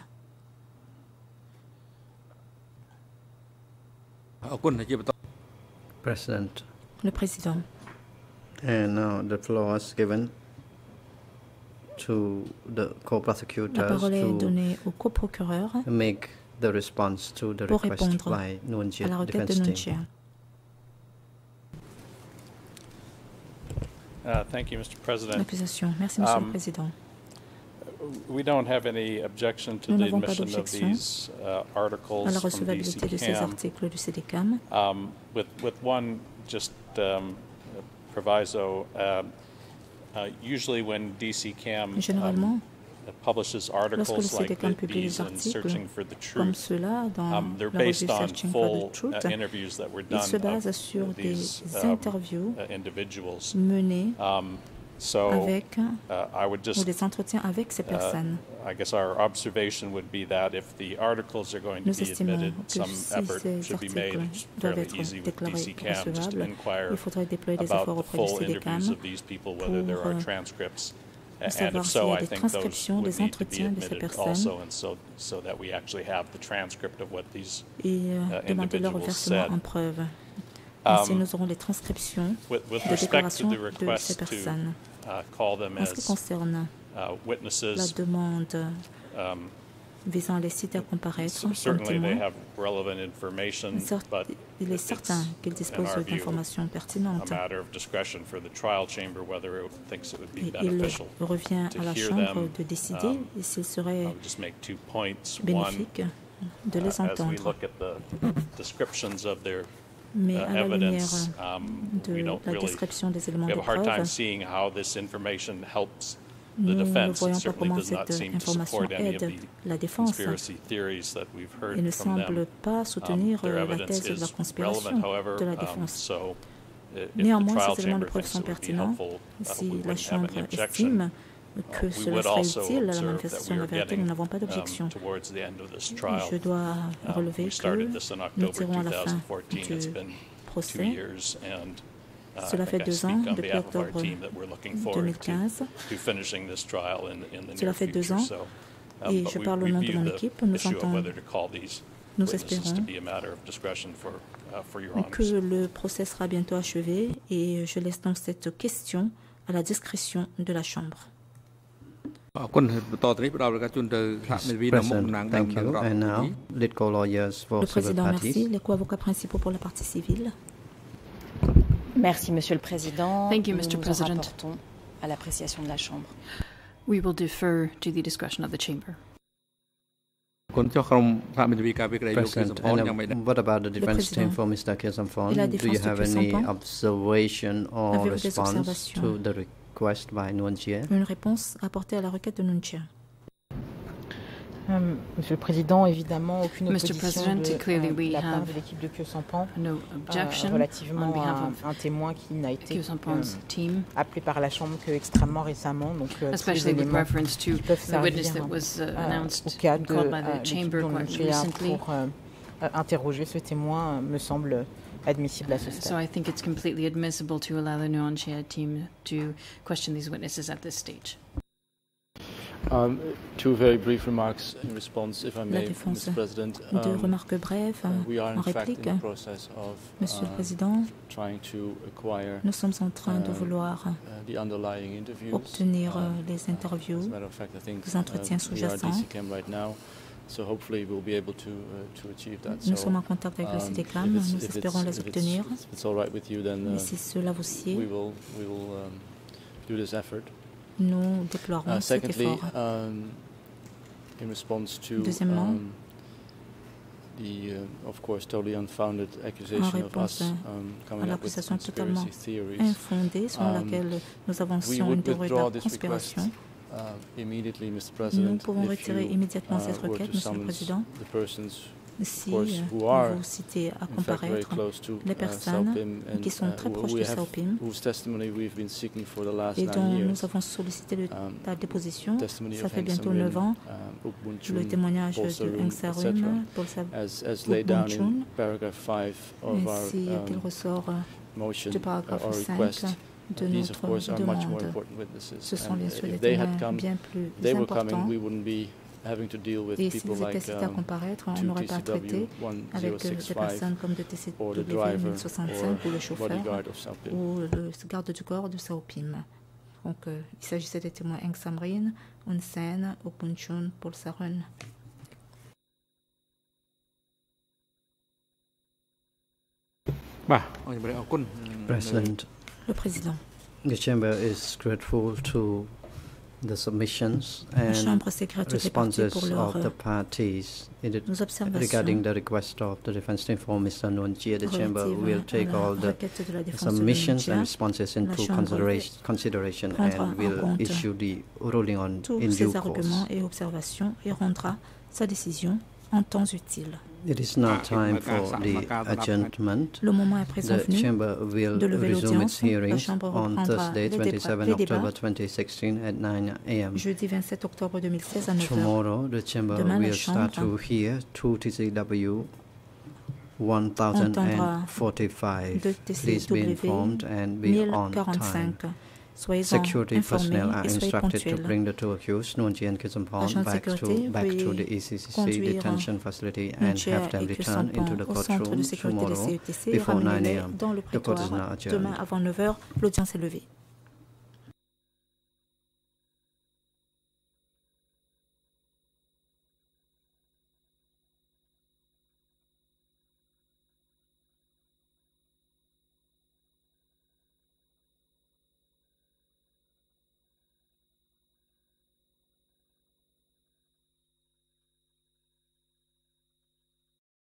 President. Le président. And now the floor is given to the La co-prosecutors parole est to donnée au coprocureur make the response to the pour request répondre by Nuon Chea à la requête de defense Nuon team. Chea. Uh, thank you, Mister President. L'accusation. Merci, Monsieur Um, le Président. we don't have any objection to the admission of these uh, articles from D C CAM. Um, with, with one just um, proviso, uh, uh, usually when D C CAM um, publishes articles like these and Searching for the Truth, um, they're based on full uh, interviews that were done of these um, uh, individuals. Um, so uh, I would just, uh, I guess our observation would be that if the articles are going to be admitted, some effort should be made. It's fairly easy with D C CAM just to inquire about the full interviews of these people, whether there are transcripts. And if so, I think those would need to be admitted also, and so so that we actually have the transcript of what these uh, individuals said. Um, with, with respect to the request to uh, call them as uh, witnesses, um, visant à les citer à comparaître comme témoins, il est certain qu'ils disposent d'informations pertinentes. Et il revient à la Chambre de décider s'il serait bénéfique de les entendre. Mais à la lumière de la description des éléments de preuve, nous ne voyons pas comment cette information aide la défense. Il ne semble pas soutenir la thèse de la conspiration de la défense. Néanmoins, ces éléments de preuve sont pertinents si la Chambre estime que cela serait utile à la manifestation de la vérité. Nous n'avons pas d'objection. Je dois relever que nous tirons à la fin du procès. Cela fait deux ans, depuis octobre deux mille quinze. Cela fait deux ans, et je parle au nom de mon équipe. Nous entendons, nous espérons que le procès sera bientôt achevé, et je laisse donc cette question à la discrétion de la Chambre. Le président, merci. Les co-avocats principaux pour la partie civile. Merci, Monsieur le Président. Thank you, Mister Nous President. Nous rapportons à l'appréciation de la Chambre. We will defer to the discretion of the Chamber. President, and what about the defense team for Mister Kesampon? Do you have any observation or response to the request by Nuon Chea? Une réponse apportée à la requête de Nuon Chea. Um, Monsieur le Président, évidemment, aucune Mister opposition President, de, clearly euh, we de la part have de l'équipe de Kyosampan no objection euh, relativement on behalf à of un témoin qui n'a été Kyosampan's euh, team, appelé par la Chambre que extrêmement récemment. Donc, euh, especially with reference to the witness that servir, was uh, euh, announced au cas and de called by the euh, Chamber quite Nuon Chea recently. pour euh, euh, interroger ce témoin euh, me semble admissible à ce stade. So I think it's completely admissible to allow the Nuon Chea team to question these witnesses at this stage. Um, two very brief remarks in response, if I may, Mister President. Um, Deux remarques brèves uh, we are in en fact réplique. in the process of, Monsieur le uh, Président, trying to acquire, nous sommes en train de vouloir uh, the underlying interviews, obtenir uh, les interviews, as a matter of fact, I think, les entretiens uh, we are at sous-jacents. D C CAM right now, so hopefully we'll be able to uh, to achieve that. Nous so, sommes en contact avec um, le C D C A M, nous espérons les obtenir. If it's all right with you, then, uh, Et si cela vous sied, we will we will um, do this effort. Nous déplorons uh, cet secondly, effort. Um, in response to um, the, uh, of course, totally unfounded accusation of us um, coming up with conspiracy theories, infondée selon um, laquelle nous avancions we une would théorie de withdraw la this conspiration. request uh, immediately, Mister President, Nous pouvons if retirer you, immédiatement uh, cette were requête, to Monsieur le summons Président. the persons, Si of course, who are, vous citez à in fact, very comparaître close to, les uh, personnes SAOPIM and, qui sont uh, très who proches we de have, SAOPIM whose testimony we've been seeking for the last et nine dont years. nous avons sollicité le, Um, la déposition. testimony Ça of fait Heng bientôt Samrin, neuf ans. um, Uk Boon Le Chun, témoignage Paul de Sarun, Heng et cetera, Samrin, Paul as, as Uk laid Boon down Chun, in paragraph five of our ainsi qu'il um, ressort motion du uh, paragraphe or cinq request. de These, of notre course, are much more demande. important witnesses. Ce sont And bien sûr if des they témoins had come, bien plus they were coming, importants. we wouldn't be having to deal with Et people s'ils étaient like cités à um, comparaître, on two n'aurait pas à T C W traiter avec des personnes comme de T C or the W driver mille soixante-cinq ou le or chauffeur bodyguard of SAOPIM. ou le garde du corps de SAOPIM. Donc, euh, il s'agissait des témoins Heng Samrin, Hun Sen, Uk Boon Chun, Paul Sarun. President, le Président. The Chamber is grateful to the submissions and responses of the parties in it, regarding the request of the defense team for Mister Nuon Chea. The Chamber will take all the submissions and responses into consideration, consideration and will issue the ruling on in due course. Et observations et rendra sa décision en temps utile. It is now time for the adjournment. Le moment est présent the Chamber will de lever resume its l'audience. hearings on Thursday, twenty-seventh October twenty sixteen at nine A M Jeudi vingt-sept octobre deux mille seize à neuf heures. Tomorrow, the Chamber Demain, will la start to hear two T C W one thousand forty-five. Please be informed and be on time. Security personnel are instructed to bring the two accused, Nuon Chea and Kisampon, back to, back to the E C C C detention facility and have them returned into the courtroom tomorrow before nine A M The court is now adjourned. Demain avant neuf heures, l'audience est levée.